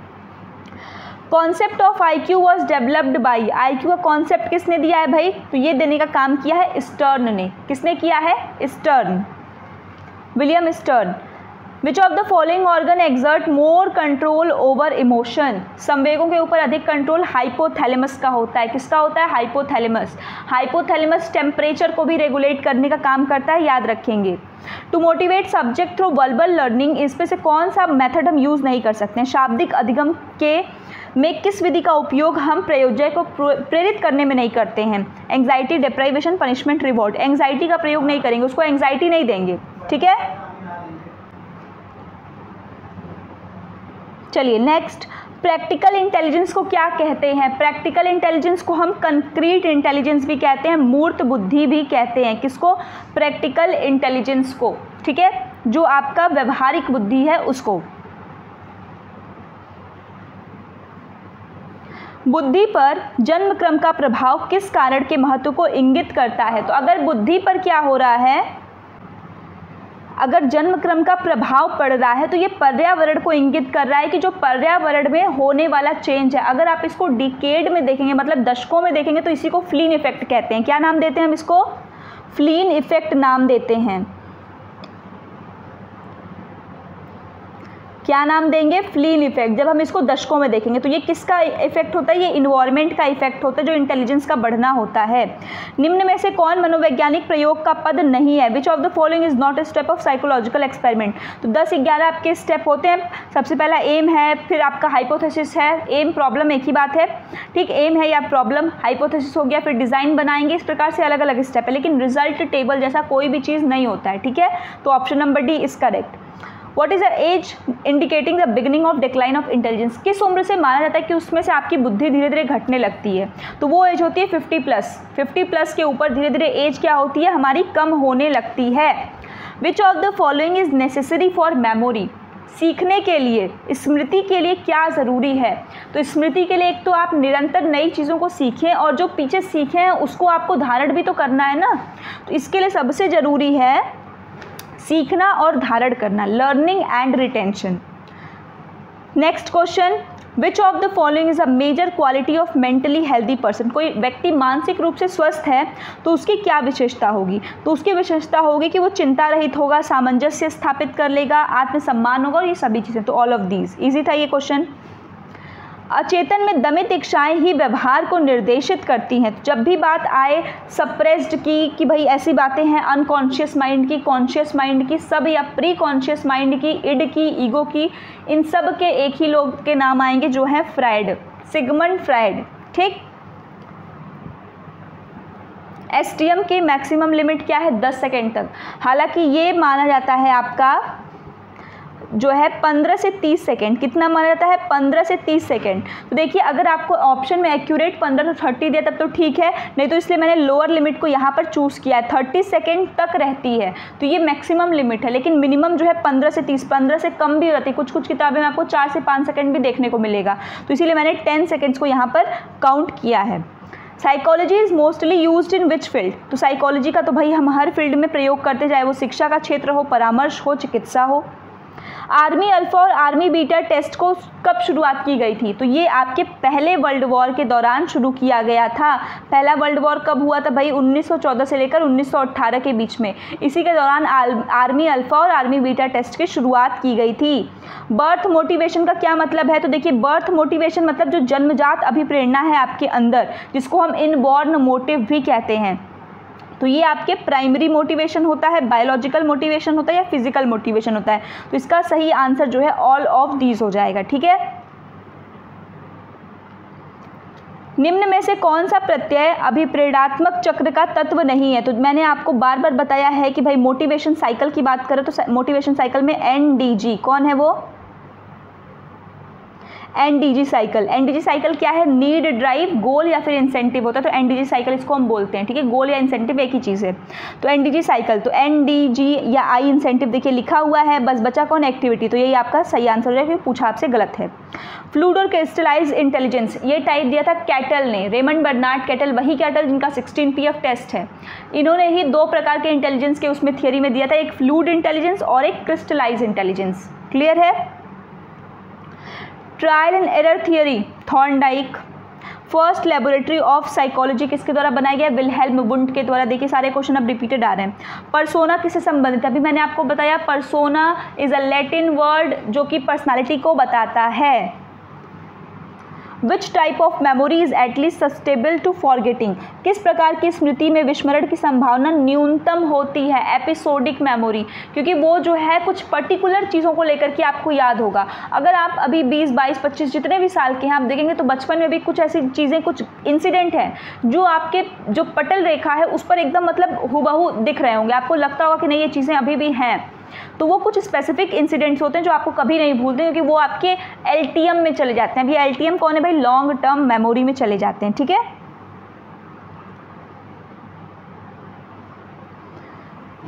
Speaker 1: Concept of I Q was developed by, I Q का कॉन्सेप्ट किसने दिया है भाई? तो ये देने का काम किया है स्टर्न ने। किसने किया है? Stern, William Stern. Which of the following organ exert more control over emotion? संवेगों के ऊपर अधिक कंट्रोल हाइपोथैलेमस का होता है। किसका होता है? हाइपोथैलेमस। हाइपोथैलेमस टेम्परेचर को भी रेगुलेट करने का काम करता है, याद रखेंगे। To motivate subject through verbal learning, इसमें से कौन सा मेथड हम यूज़ नहीं कर सकते हैं? शाब्दिक अधिगम के में किस विधि का उपयोग हम प्रयोजक को प्रेरित करने में नहीं करते हैं? Anxiety, deprivation, punishment, reward. Anxiety का प्रयोग नहीं करेंगे, उसको एंग्जाइटी नहीं देंगे, ठीक है। चलिए नेक्स्ट, प्रैक्टिकल इंटेलिजेंस को क्या कहते हैं? प्रैक्टिकल इंटेलिजेंस को हम कंक्रीट इंटेलिजेंस भी कहते हैं, मूर्त बुद्धि भी कहते हैं। किसको? प्रैक्टिकल इंटेलिजेंस को, ठीक है, जो आपका व्यवहारिक बुद्धि है उसको। बुद्धि पर जन्म क्रम का प्रभाव किस कारण के महत्व को इंगित करता है? तो अगर बुद्धि पर क्या हो रहा है, अगर जन्म क्रम का प्रभाव पड़ रहा है तो ये पर्यावरण को इंगित कर रहा है कि जो पर्यावरण में होने वाला चेंज है। अगर आप इसको डिकेड में देखेंगे, मतलब दशकों में देखेंगे, तो इसी को फ्लीन इफेक्ट कहते हैं। क्या नाम देते हैं हम इसको? फ्लीन इफेक्ट नाम देते हैं। क्या नाम देंगे? Flynn effect. जब हम इसको दशकों में देखेंगे तो ये किसका इफेक्ट होता है? ये इन्वायरमेंट का इफेक्ट होता है, जो इंटेलिजेंस का बढ़ना होता है। निम्न में से कौन मनोवैज्ञानिक प्रयोग का पद नहीं है? Which of the following is not a step of psychological experiment? तो दस ग्यारह आपके स्टेप होते हैं। सबसे पहला एम है, फिर आपका हाइपोथेसिस है। एम प्रॉब्लम एक ही बात है, ठीक। एम है या प्रॉब्लम, हाइपोथेसिस हो गया, फिर डिजाइन बनाएंगे। इस प्रकार से अलग अलग स्टेप है, लेकिन रिजल्ट टेबल जैसा कोई भी चीज़ नहीं होता है, ठीक है। तो option number D is correct. What is the age indicating the beginning of decline of intelligence? किस उम्र से माना जाता है कि उसमें से आपकी बुद्धि धीरे धीरे घटने लगती है? तो वो एज होती है फिफ्टी प्लस। फिफ्टी प्लस के ऊपर धीरे धीरे एज क्या होती है? हमारी कम होने लगती है। Which of the following is necessary for memory? सीखने के लिए, स्मृति के लिए क्या ज़रूरी है? तो स्मृति के लिए एक तो आप निरंतर नई चीज़ों को सीखें, और जो पीछे सीखे हैं उसको आपको धारण भी तो करना है ना। तो इसके लिए सबसे ज़रूरी है सीखना और धारण करना, learning and retention. Next question, which of the following is a major quality of mentally healthy person? कोई व्यक्ति मानसिक रूप से स्वस्थ है तो उसकी क्या विशेषता होगी? तो उसकी विशेषता होगी कि वो चिंता रहित होगा, सामंजस्य स्थापित कर लेगा, आत्मसम्मान होगा, और ये सभी चीज़ें। तो ऑल ऑफ दीज। इजी था ये क्वेश्चन। अचेतन में दमित इच्छाएं ही व्यवहार को निर्देशित करती हैं। जब भी बात आए सप्रेस्ड की कि भाई ऐसी बातें हैं, अनकॉन्शियस माइंड की, कॉन्शियस माइंड की, सब या प्री कॉन्शियस माइंड की, इड की, ईगो की, इन सब के एक ही लोग के नाम आएंगे जो हैं फ्राइड, सिगमंड फ्राइड, ठीक। एस टी एम की मैक्सिमम लिमिट क्या है? दस सेकेंड तक। हालांकि ये माना जाता है आपका जो है पंद्रह से तीस सेकेंड। कितना माना जाता है? पंद्रह से तीस सेकेंड। तो देखिए, अगर आपको ऑप्शन में एक्यूरेट पंद्रह से थर्टी दिया तब तो ठीक है, नहीं तो इसलिए मैंने लोअर लिमिट को यहाँ पर चूज़ किया है। थर्टी सेकेंड तक रहती है, तो ये मैक्सिमम लिमिट है, लेकिन मिनिमम जो है पंद्रह से तीस, पंद्रह से कम भी रहती है। कुछ कुछ किताबें में आपको चार से पाँच सेकेंड भी देखने को मिलेगा, तो इसीलिए मैंने टेन सेकेंड्स को यहाँ पर काउंट किया है। Psychology is mostly used in which field? तो साइकोलॉजी का तो भाई हम हर फील्ड में प्रयोग करते, चाहे वो शिक्षा का क्षेत्र हो, परामर्श हो, चिकित्सा हो। आर्मी अल्फा और आर्मी बीटा टेस्ट को कब शुरुआत की गई थी? तो ये आपके पहले वर्ल्ड वॉर के दौरान शुरू किया गया था। पहला वर्ल्ड वॉर कब हुआ था भाई? उन्नीस सौ चौदह से लेकर उन्नीस सौ अट्ठारह के बीच में। इसी के दौरान आर्मी अल्फा और आर्मी बीटा टेस्ट की शुरुआत की गई थी। बर्थ मोटिवेशन का क्या मतलब है? तो देखिए, बर्थ मोटिवेशन मतलब जो जन्मजात अभिप्रेरणा है आपके अंदर, जिसको हम इनबॉर्न मोटिव भी कहते हैं। तो ये आपके प्राइमरी मोटिवेशन होता है, बायोलॉजिकल मोटिवेशन होता है, या फिजिकल मोटिवेशन होता है। तो इसका सही आंसर जो है ऑल ऑफ दीज हो जाएगा, ठीक है। निम्न में से कौन सा प्रत्यय अभिप्रेरणात्मक चक्र का तत्व नहीं है? तो मैंने आपको बार बार बताया है कि भाई मोटिवेशन साइकिल की बात करें तो मोटिवेशन साइकिल में एन डी जी, कौन है वो? N D G cycle. N D G cycle क्या है? नीड, ड्राइव, गोल या फिर इंसेंटिव होता है। तो एन डी जी साइकिल इसको हम बोलते हैं, ठीक है। गोल या इंसेंटिव एक ही चीज़ है। तो एन डी जी साइकिल, तो एन डी जी या आई इंसेंटिव देखिए लिखा हुआ है, बस बचा कौन? एक्टिविटी। तो यही आपका सही आंसर हो जाएगा, क्योंकि पूछा आपसे गलत है। फ्लूइड और क्रिस्टलाइज इंटेलिजेंस, ये टाइप दिया था कैटल ने, रेमंड बर्नार्ड कैटल, वही कैटल जिनका सिक्सटीन पी एफ टेस्ट है। इन्होंने ही दो प्रकार के इंटेलिजेंस के उसमें थियरी में दिया था, एक फ्लूइड इंटेलिजेंस और एक क्रिस्टलाइज इंटेलिजेंस। क्लियर है? Trial and error theory, Thorndike. First laboratory of psychology किसके द्वारा बनाया गया? विल्हेल्म वुंड के द्वारा। देखिए सारे क्वेश्चन अब रिपीटेड आ रहे हैं। पर्सोना किससे संबंधित है? अभी मैंने आपको बताया, persona is a Latin word जो कि पर्सनालिटी को बताता है। Which type of memory is at least susceptible to forgetting? किस प्रकार की स्मृति में विस्मरण की संभावना न्यूनतम होती है? एपिसोडिक मेमोरी, क्योंकि वो जो है कुछ पर्टिकुलर चीज़ों को लेकर के आपको याद होगा। अगर आप अभी बीस, बाईस, पच्चीस जितने भी साल के हैं, आप देखेंगे तो बचपन में भी कुछ ऐसी चीज़ें, कुछ इंसिडेंट हैं जो आपके जो पटल रेखा है उस पर एकदम मतलब हुबहू दिख रहे होंगे। आपको लगता होगा कि नहीं ये चीज़ें अभी भी हैं। तो वो कुछ स्पेसिफिक इंसिडेंट्स होते हैं जो आपको कभी नहीं भूलते, क्योंकि वो आपके एल टी एम में चले जाते हैं। अभी एल टी एम कौन है भाई? लॉन्ग टर्म मेमोरी में चले जाते हैं, ठीक है।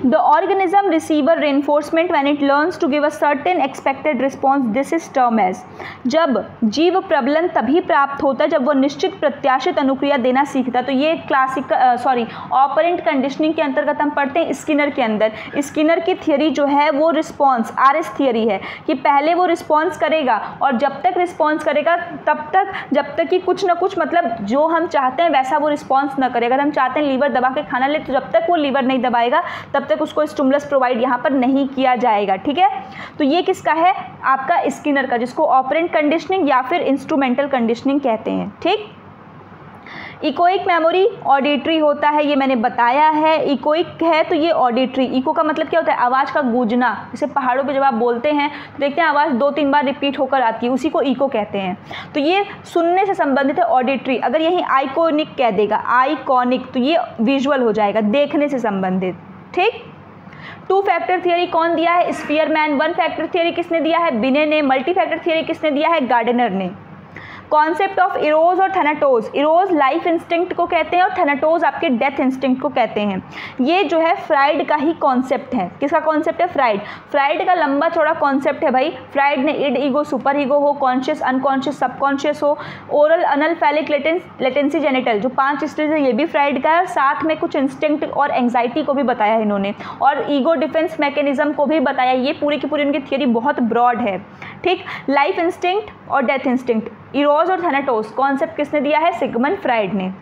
Speaker 1: The organism receiver reinforcement when it learns to give a certain expected response. This is term as. जब जीव प्रबलन तभी प्राप्त होता है जब वो निश्चित प्रत्याशित अनुक्रिया देना सीखता है। तो ये क्लासिकल सॉरी ऑपरेंट कंडीशनिंग के अंतर्गत हम पढ़ते हैं स्किनर के अंदर। स्किनर की थियरी जो है वो रिस्पॉन्स आर एस थियरी है कि पहले वो रिस्पॉन्स करेगा और जब तक रिस्पॉन्स करेगा तब तक जब तक कि कुछ ना कुछ मतलब जो हम चाहते हैं वैसा वो रिस्पॉन्स ना करे। अगर हम चाहते हैं लीवर दबा के खाना ले तो जब तक वो लीवर नहीं दबाएगा तब तक उसको स्टिमुलस प्रोवाइड यहाँ पर नहीं किया जाएगा। ठीक है, तो ये किसका है? आपका स्किनर का, जिसको ऑपरेंट कंडीशनिंग या फिर इंस्ट्रूमेंटल कंडीशनिंग कहते हैं। ठीक, इकोइक मेमोरी ऑडिटरी होता है, ये मैंने बताया है। इकोइक है तो ये ऑडिटरी। इको का मतलब क्या होता है? आवाज़ का गूंजना। जैसे पहाड़ों पे जब आप बोलते हैं तो देखते हैं आवाज़ दो तीन बार रिपीट होकर आती है, उसी को इको कहते हैं। तो ये सुनने से संबंधित है ऑडिटरी। अगर यहीं आइकोनिक कह देगा, आइकॉनिक, तो ये विजुअल हो जाएगा, देखने से संबंधित। ठीक, टू फैक्टर थियरी कौन दिया है? स्पीयरमैन। वन फैक्टर थियरी किसने दिया है? बिने ने। मल्टी फैक्टर थियरी किसने दिया है? गार्डनर ने। कॉन्सेप्ट ऑफ इरोज और थैनाटोज। इरोज लाइफ इंस्टिंक्ट को कहते हैं और थैनाटोज आपके डेथ इंस्टिंक्ट को कहते हैं। ये जो है फ्राइड का ही कॉन्सेप्ट है। किसका कॉन्सेप्ट है? फ्राइड। फ्राइड का लंबा चौड़ा कॉन्सेप्ट है भाई। फ्राइड ने इड, ईगो, सुपर ईगो हो, कॉन्शियस, अनकॉन्शियस, सबकॉन्शियस हो, oral, anal, phallic, latency latency, genital, जो पांच स्टेज है ये भी फ्राइड का है। और साथ में कुछ इंस्टिंक्ट और एंग्जाइटी को भी बताया है इन्होंने, और ईगो डिफेंस मैकेनिज्म को भी बताया। ये पूरी की पूरी उनकी थियरी बहुत ब्रॉड है। ठीक, लाइफ इंस्टिंक्ट और डेथ इंस्टिंक्ट, इरोज और थैनाटोस, कॉन्सेप्ट किसने दिया है? सिगमंड फ्राइड ने।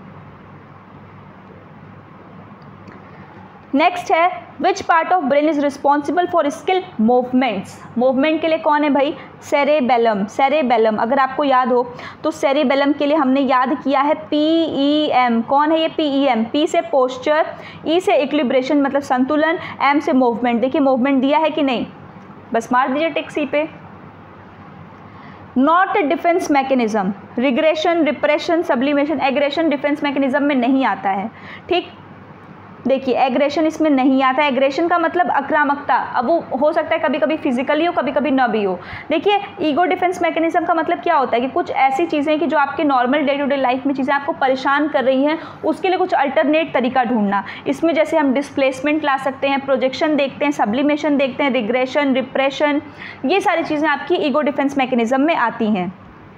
Speaker 1: नेक्स्ट है which part of brain is responsible for skill movements. Movement के लिए कौन है भाई? सेरेबेलम। सेरेबेलम अगर आपको याद हो तो सेरेबेलम के लिए हमने याद किया है पी ई एम। कौन है ये? P E M. पी से पोस्चर, ई से इक्विलिब्रेशन मतलब संतुलन, एम से मूवमेंट। देखिए मूवमेंट दिया है कि नहीं? बस मार दीजिए टिक सी पे। Not defence mechanism, regression, repression, sublimation, aggression defence mechanism में नहीं आता है। ठीक, देखिए एग्रेशन इसमें नहीं आता है। एग्रेशन का मतलब आक्रामकता। अब वो हो सकता है कभी कभी फिजिकली हो, कभी कभी न भी हो। देखिए ईगो डिफेंस मैकेनिज्म का मतलब क्या होता है कि कुछ ऐसी चीज़ें कि जो आपके normal day to day life में चीज़ें आपको परेशान कर रही हैं, उसके लिए कुछ अल्टरनेट तरीका ढूंढना। इसमें जैसे हम डिस्प्लेसमेंट ला सकते हैं, प्रोजेक्शन देखते हैं, सब्लिमेशन देखते हैं, रिग्रेशन, रिप्रेशन, ये सारी चीज़ें आपकी ईगो डिफेंस मैकेनिज्म में आती हैं।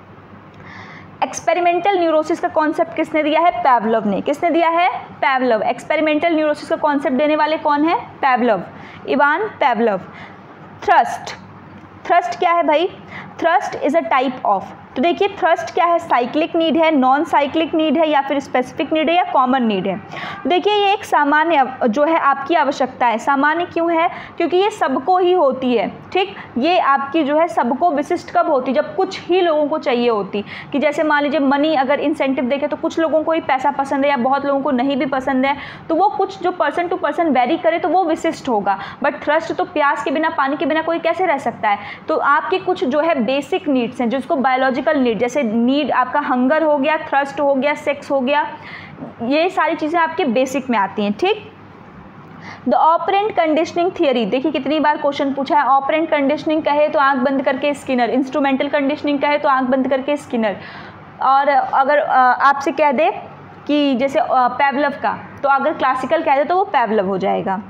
Speaker 1: एक्सपेरिमेंटल न्यूरोसिस का कॉन्सेप्ट किसने दिया है? पैवलव ने। किसने दिया है? पैवलव। एक्सपेरिमेंटल न्यूरोसिस का कॉन्सेप्ट देने वाले कौन है? Pavlov, Ivan Pavlov. Thrust, thrust क्या है भाई? Thrust is a type of, तो देखिए थ्रस्ट क्या है? साइक्लिक नीड है, नॉन साइक्लिक नीड है, या फिर स्पेसिफिक नीड है, या कॉमन नीड है। देखिए ये एक सामान्य जो है आपकी आवश्यकता है। सामान्य क्यों है? क्योंकि ये सबको ही होती है। ठीक, ये आपकी जो है सबको विशिष्ट कब होती? जब कुछ ही लोगों को चाहिए होती। कि जैसे मान लीजिए मनी अगर इंसेंटिव देखे तो कुछ लोगों को ही पैसा पसंद है या बहुत लोगों को नहीं भी पसंद है, तो वो कुछ जो पर्सन टू पर्सन वेरी करे तो वो विशिष्ट होगा। बट थ्रस्ट तो प्यास के बिना, पानी के बिना कोई कैसे रह सकता है? तो आपके कुछ जो है बेसिक नीड्स हैं जिसको बायोलॉजिकल नीड, जैसे नीड आपका हंगर हो गया, थ्रस्ट हो गया, सेक्स हो गया, ये सारी चीज़ें आपके बेसिक में आती हैं। ठीक, द ऑपरेंट कंडीशनिंग थियरी, देखिए कितनी बार क्वेश्चन पूछा है। ऑपरेंट कंडीशनिंग कहे तो आंख बंद करके स्किनर, इंस्ट्रूमेंटल कंडीशनिंग कहे तो आंख बंद करके स्किनर, और अगर आपसे कह दे कि जैसे पैवलव का, तो अगर क्लासिकल कह दे तो वो पैवलव हो जाएगा।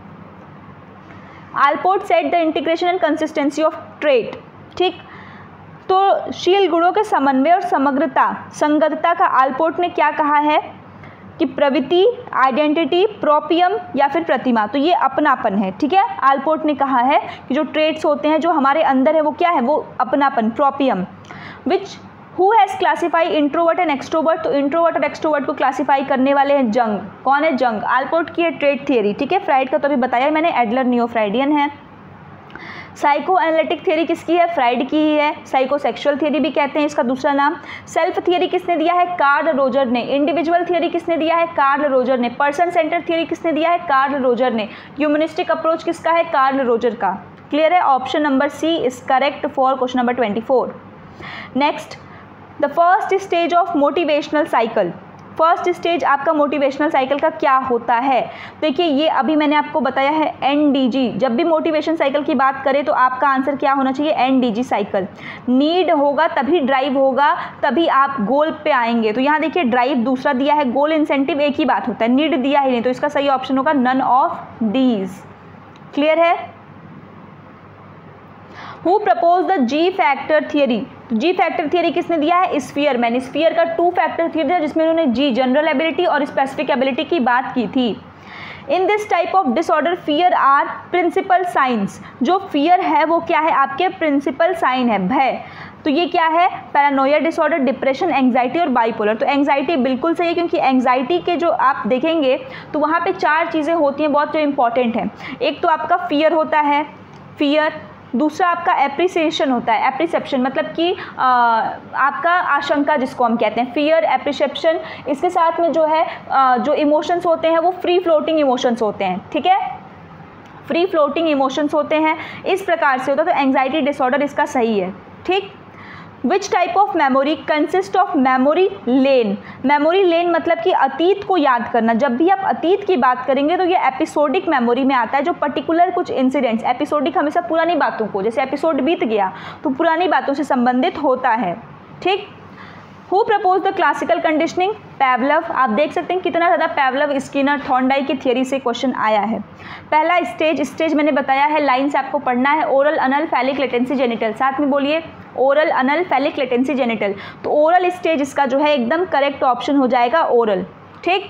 Speaker 1: Allport set the integration and consistency of trait. ठीक, तो शील गुणों के समन्वय और समग्रता, संगतता का आल्पोर्ट ने क्या कहा है कि प्रवृत्ति, आइडेंटिटी, प्रोपियम या फिर प्रतिमा, तो ये अपनापन है। ठीक है, आल्पोर्ट ने कहा है कि जो ट्रेट्स होते हैं जो हमारे अंदर है वो क्या है? वो अपनापन, proprium. Which who has classify introvert and extrovert, तो इंट्रोवर्ट और एक्सट्रोवर्ट को क्लासीफाई करने वाले हैं जंग। कौन है? जंग। आल्पोर्ट की है ट्रेट थियरी। ठीक है, फ्राइड का तो अभी बताया मैंने, एडलर नियो फ्राइडियन है। साइको एनालिटिक थियरी किसकी है? फ्राइड की ही है। साइकोसेक्सुअल थियरी भी कहते हैं इसका दूसरा नाम। सेल्फ थियरी किसने दिया है? कार्ल रोजर ने। इंडिविजुअल थियरी किसने दिया है? कार्ल रोजर ने। पर्सन सेंटर थियरी किसने दिया है? कार्ल रोजर ने। ह्यूमनिस्टिक अप्रोच किसका है? कार्ल रोजर का। क्लियर है? Option number C is correct for question number twenty four. Next, the first stage of motivational cycle. First stage आपका मोटिवेशनल साइकिल का क्या होता है? देखिए ये अभी मैंने आपको बताया है एन डी जी। जब भी मोटिवेशन साइकिल की बात करें तो आपका आंसर क्या होना चाहिए? N D G cycle. Need होगा तभी ड्राइव होगा, तभी आप गोल पे आएंगे। तो यहाँ देखिए ड्राइव दूसरा दिया है, गोल इंसेंटिव एक ही बात होता है, नीड दिया ही नहीं, तो इसका सही ऑप्शन होगा नन ऑफ दीज। क्लियर है? Who propose the G factor theory? G factor theory किसने दिया है? Spearman. स्फीयर का टू फैक्टर थियरी था जिसमें उन्होंने जी जनरल एबिलिटी और स्पेसिफिक एबिलिटी की बात की थी। In this type of disorder fear are principal science. जो फियर है वो क्या है? आपके प्रिंसिपल साइन है, भय। तो ये क्या है? पैरानोया डिसऑर्डर, डिप्रेशन, एंग्जाइटी और बाइपोलर। तो एंग्जाइटी बिल्कुल सही है, क्योंकि एंग्जाइटी के जो आप देखेंगे तो वहाँ पे चार चीज़ें होती हैं बहुत जो इंपॉर्टेंट हैं। एक तो आपका फियर होता है, फियर। दूसरा आपका एप्रिसिएशन होता है, एप्रिसेप्शन मतलब कि आ, आपका आशंका जिसको हम कहते हैं, फियर, एप्रिसेप्शन। इसके साथ में जो है आ, जो इमोशंस होते हैं वो फ्री फ्लोटिंग इमोशंस होते हैं, ठीक है, फ्री फ्लोटिंग इमोशंस होते हैं, इस प्रकार से होता है। तो एंग्जाइटी डिसऑर्डर इसका सही है, ठीक। Which type of memory consist of memory lane? Memory lane मतलब कि अतीत को याद करना। जब भी आप अतीत की बात करेंगे तो ये एपिसोडिक मेमोरी में आता है, जो पर्टिकुलर कुछ इंसिडेंट्स, एपिसोडिक हमेशा पुरानी बातों को, जैसे एपिसोड बीत गया तो पुरानी बातों से संबंधित होता है, ठीक। Who propose the classical conditioning? Pavlov. आप देख सकते हैं कितना ज़्यादा पैवलव, स्किनर, थॉर्नडाइक की थियरी से क्वेश्चन आया है। पहला स्टेज, स्टेज मैंने बताया है, लाइन से आपको पढ़ना है। Oral, anal, phallic, latency, genital. साथ में बोलिए, oral, anal, phallic, latency, genital. तो ओरल स्टेज इसका जो है एकदम करेक्ट ऑप्शन हो जाएगा, ओरल, ठीक।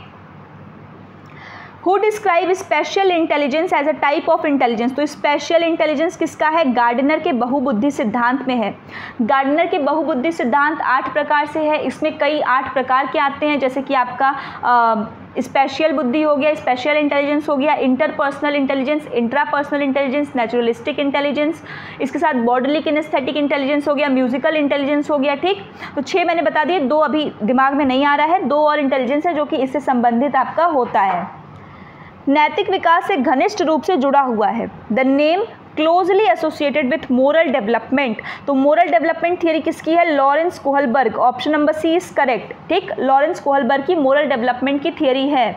Speaker 1: Who describe special intelligence as a type of intelligence? तो स्पेशल इंटेलिजेंस किसका है? गार्डनर के बहुबुद्धि सिद्धांत में है। गार्डनर के बहुबुद्धि सिद्धांत आठ प्रकार से है, इसमें कई आठ प्रकार के आते हैं, जैसे कि आपका स्पेशल बुद्धि हो गया, स्पेशल इंटेलिजेंस हो गया, interpersonal intelligence, intrapersonal intelligence, naturalistic intelligence, इसके साथ बॉडीली किनेस्थेटिक इंटेलिजेंस हो गया, म्यूजिकल इंटेलिजेंस हो गया, ठीक। तो छः मैंने बता दिए, दो अभी दिमाग में नहीं आ रहा है, दो और इंटेलिजेंस है जो कि इससे संबंधित आपका होता है। नैतिक विकास से घनिष्ठ रूप से जुड़ा हुआ है। The name closely associated with moral development. तो मोरल डेवलपमेंट थियरी किसकी है? Lawrence Kohlberg. Option number C is correct, ठीक। लॉरेंस कोहलबर्ग की मोरल डेवलपमेंट की थियरी है।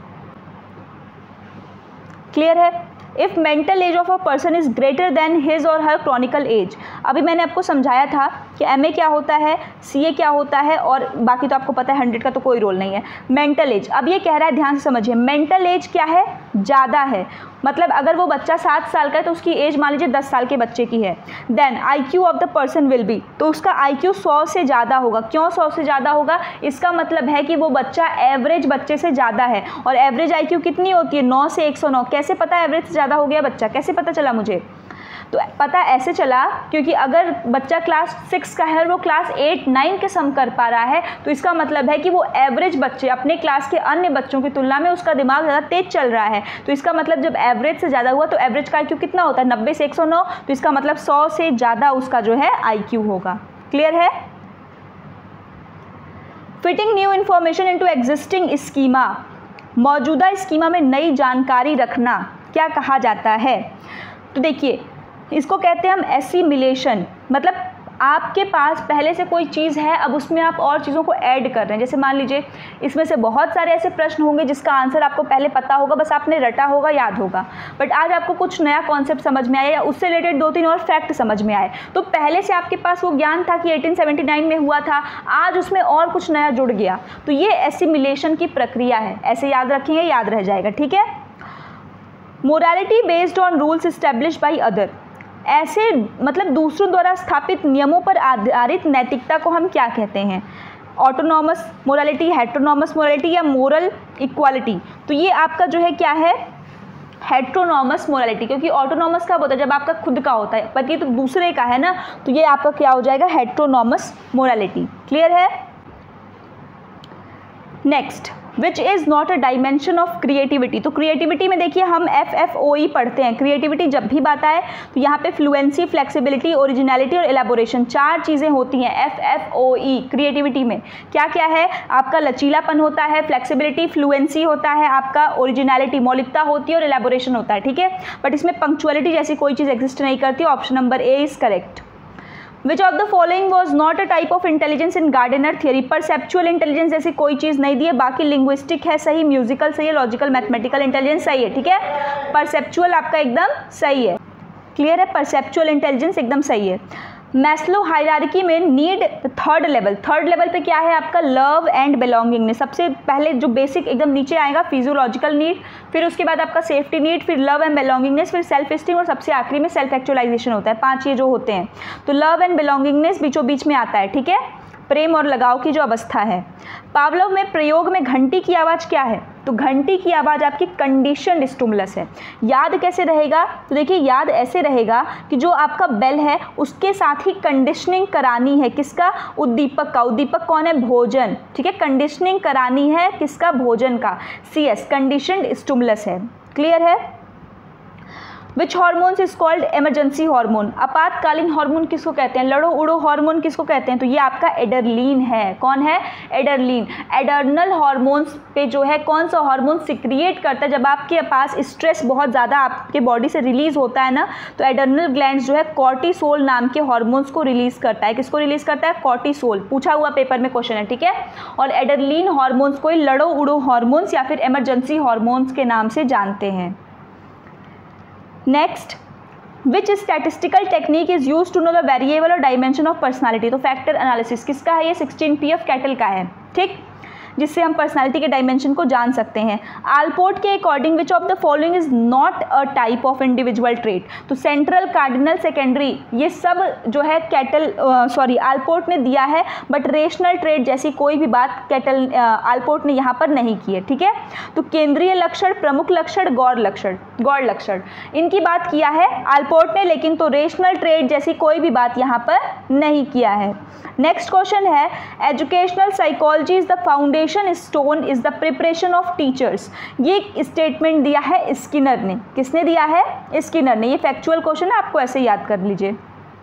Speaker 1: क्लियर है? If mental age of a person is greater than his or her Chronicle as. अभी मैंने आपको समझाया था कि एम ए क्या होता है, सी ए क्या होता है, और बाकी तो आपको पता है, हंड्रेड का तो कोई रोल नहीं है। मेंटल एज, अब ये कह रहा है, ध्यान से समझिए, मेंटल एज क्या है? ज़्यादा है। मतलब अगर वो बच्चा सात साल का है तो उसकी एज मान लीजिए दस साल के बच्चे की है। Then I Q of the person will be, तो उसका आई क्यू सौ से ज़्यादा होगा। क्यों सौ से ज़्यादा होगा? इसका मतलब है कि वो बच्चा एवरेज बच्चे से ज़्यादा है। और एवरेज आई क्यू कितनी होती है? नौ से एक सौ नौ। कैसे पता एवरेज से ज़्यादा हो गया बच्चा? कैसे पता चला मुझे? तो पता ऐसे चला क्योंकि अगर बच्चा क्लास सिक्स का है और वो क्लास एट नाइन के सम कर पा रहा है, तो इसका मतलब है कि वो एवरेज बच्चे, अपने क्लास के अन्य बच्चों की तुलना में उसका दिमाग ज़्यादा तेज चल रहा है। तो इसका मतलब जब एवरेज से ज़्यादा हुआ तो एवरेज का आई क्यू कितना होता है? नब्बे से एक सौ नौ। तो इसका मतलब सौ से ज़्यादा उसका जो है आई क्यू होगा। क्लियर है? Fitting new information into existing schema. मौजूदा स्कीमा में नई जानकारी रखना क्या कहा जाता है? तो देखिए, इसको कहते हैं हम एसिमिलेशन। मतलब आपके पास पहले से कोई चीज़ है, अब उसमें आप और चीज़ों को ऐड कर रहे हैं। जैसे मान लीजिए इसमें से बहुत सारे ऐसे प्रश्न होंगे जिसका आंसर आपको पहले पता होगा, बस आपने रटा होगा, याद होगा, बट आज आपको कुछ नया कॉन्सेप्ट समझ में आया या उससे रिलेटेड दो तीन और फैक्ट समझ में आए। तो पहले से आपके पास वो ज्ञान था कि अठारह सौ उन्यासी में हुआ था, आज उसमें और कुछ नया जुड़ गया। तो ये एसिमिलेशन की प्रक्रिया है। ऐसे याद रखेंगे, याद रह जाएगा, ठीक है। Morality based on rules established by other. ऐसे मतलब दूसरों द्वारा स्थापित नियमों पर आधारित नैतिकता को हम क्या कहते हैं? ऑटोनॉमस मोरालिटी, हेट्रोनॉमस मोरालिटी या मोरल इक्वालिटी। तो ये आपका जो है क्या है? हेट्रोनॉमस मोरालिटी, क्योंकि ऑटोनॉमस कब होता है? जब आपका खुद का होता है, बाकी तो दूसरे का है ना, तो ये आपका क्या हो जाएगा? Heteronomous morality. क्लियर है? Next, which is not a dimension of creativity. तो क्रिएटिविटी में देखिए हम एफ एफ ओ ई पढ़ते हैं। क्रिएटिविटी जब भी बात आए तो यहाँ पे फ्लुएंसी, फ्लेक्सिबिलिटी, ओरिजिनलिटी और एलाबोरेशन, चार चीज़ें होती हैं F F O E creativity में। क्या क्या है? आपका लचीलापन होता है, फ्लेक्सिबिलिटी, फ्लुएंसी होता है, आपका ओरिजिनलिटी मौलिकता होती है, और एलाबोरेशन होता है, ठीक है। बट इसमें पंक्चुअलिटी जैसी कोई चीज़ एग्जिस्ट नहीं करती। Option number A is correct. Which of the following was not a type of intelligence in Gardner theory. Perceptual intelligence जैसी कोई चीज़ नहीं दी है, बाकी लिंग्विस्टिक है सही, म्यूजिकल सही है, लॉजिकल मैथमेटिकल इंटेलिजेंस सही है, ठीक है। परसेप्चुअल आपका एकदम सही है। क्लियर है? परसेप्चुअल इंटेलिजेंस एकदम सही है। मैस्लो हायरार्की में need third level, third level पे क्या है आपका, लव एंड बिलोंगिंगनेस। सबसे पहले जो बेसिक एकदम नीचे आएगा फिजियोलॉजिकल नीड, फिर उसके बाद आपका सेफ्टी नीड, फिर लव एंड बिलोंगिंगनेस, फिर सेल्फ एस्टीम और सबसे आखिरी में सेल्फ एक्चुअलाइजेशन होता है। पांच ये जो होते हैं, तो लव एंड बिलोंगिंगनेस बीचों बीच में आता है, ठीक है, प्रेम और लगाव की जो अवस्था है। पावलोव में प्रयोग में घंटी की आवाज़ क्या है, तो घंटी की आवाज़ आपकी कंडीशनड स्टिमुलस है। याद कैसे रहेगा, तो देखिए याद ऐसे रहेगा कि जो आपका बेल है उसके साथ ही कंडीशनिंग करानी है, किसका, उद्दीपक का। उद्दीपक कौन है, भोजन, ठीक है, कंडीशनिंग करानी है किसका, भोजन का। सी एस कंडीशनड स्टिमुलस है, क्लियर है। Which hormones is called emergency hormone, आपातकालीन हार्मोन किसको कहते हैं, लड़ो उड़ो हार्मोन किसको कहते हैं, तो ये आपका एडरलीन है। कौन है, एडरलीन। एडर्नल हार्मोन्स पे जो है कौन सा हार्मोन सिक्रिएट करता है, जब आपके पास स्ट्रेस बहुत ज़्यादा आपके बॉडी से रिलीज होता है ना, तो एडर्नल ग्लैंड्स जो है कॉर्टिसोल नाम के हार्मोन्स को रिलीज करता है। किसको रिलीज करता है, कॉर्टिसोल, पूछा हुआ पेपर में क्वेश्चन है, ठीक है। और एडरलीन हार्मोन्स को लड़ो उड़ो हार्मोन्स या फिर इमरजेंसी हार्मोन्स के नाम से जानते हैं। Next, which statistical technique is use to know the variable और डायमेंशन ऑफ पर्सनालिटी, तो फैक्टर एनालिसिस किसका है, ये सिक्सटीन पी एफ कैटल का है, ठीक, जिससे हम पर्सनालिटी के डायमेंशन को जान सकते हैं। आलपोर्ट के according which of the following is not a type of individual trait, तो सेंट्रल, कार्डिनल, सेकेंडरी ये सब जो है कैटल सॉरी आलपोर्ट ने दिया है, बट रेशनल ट्रेट जैसी कोई भी बात कैटल आलपोर्ट ने यहाँ पर नहीं की है, ठीक है। तो केंद्रीय लक्षण, प्रमुख लक्षण, गौड़ लक्षण, गौड़ लक्षण इनकी बात किया है आलपोर्ट ने, लेकिन तो रेशनल ट्रेट जैसी कोई भी बात यहाँ पर नहीं किया है। नेक्स्ट क्वेश्चन है, educational psychology is the foundation stone is the preparation of teachers, ये स्टेटमेंट दिया है स्किनर ने। किसने दिया है, स्किनर ने। ये फैक्चुअल क्वेश्चन है, आपको ऐसे याद कर लीजिए।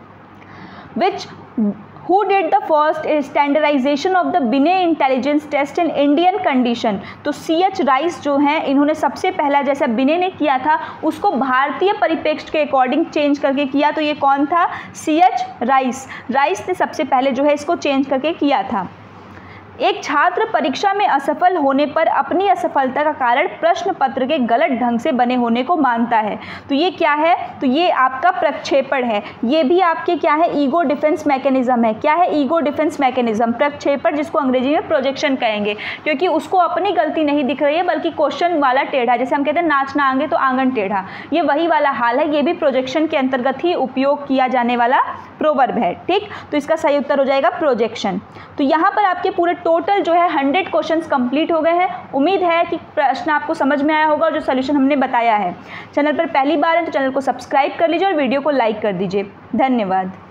Speaker 1: Which Who did the first standardization of the Binet intelligence test in Indian condition, तो सी एच राइस जो हैं इन्होंने सबसे पहला, जैसा बिने ने किया था उसको भारतीय परिप्रेक्ष्य के अकॉर्डिंग चेंज करके किया, तो ये कौन था, सी एच राइस। राइस ने सबसे पहले जो है इसको चेंज करके किया था। एक छात्र परीक्षा में असफल होने पर अपनी असफलता का कारण प्रश्न पत्र के गलत ढंग से बने होने को मानता है, तो ये क्या है, तो ये आपका प्रक्षेपण है। ये भी आपके क्या है, ईगो डिफेंस मैकेनिज्म है। क्या है, ईगो डिफेंस मैकेनिज्म, प्रक्षेपण, जिसको अंग्रेजी में प्रोजेक्शन कहेंगे, क्योंकि उसको अपनी गलती नहीं दिख रही है बल्कि क्वेश्चन वाला टेढ़ा, जैसे हम कहते हैं नाचना आगे तो आंगन टेढ़ा, ये वही वाला हाल है। ये भी प्रोजेक्शन के अंतर्गत ही उपयोग किया जाने वाला प्रोवर्ब है, ठीक। तो इसका सही उत्तर हो जाएगा प्रोजेक्शन। तो यहाँ पर आपके पूरे टोटल जो है हंड्रेड क्वेश्चंस कंप्लीट हो गए हैं। उम्मीद है कि प्रश्न आपको समझ में आया होगा और जो सोल्यूशन हमने बताया है। चैनल पर पहली बार है तो चैनल को सब्सक्राइब कर लीजिए और वीडियो को लाइक कर दीजिए। धन्यवाद।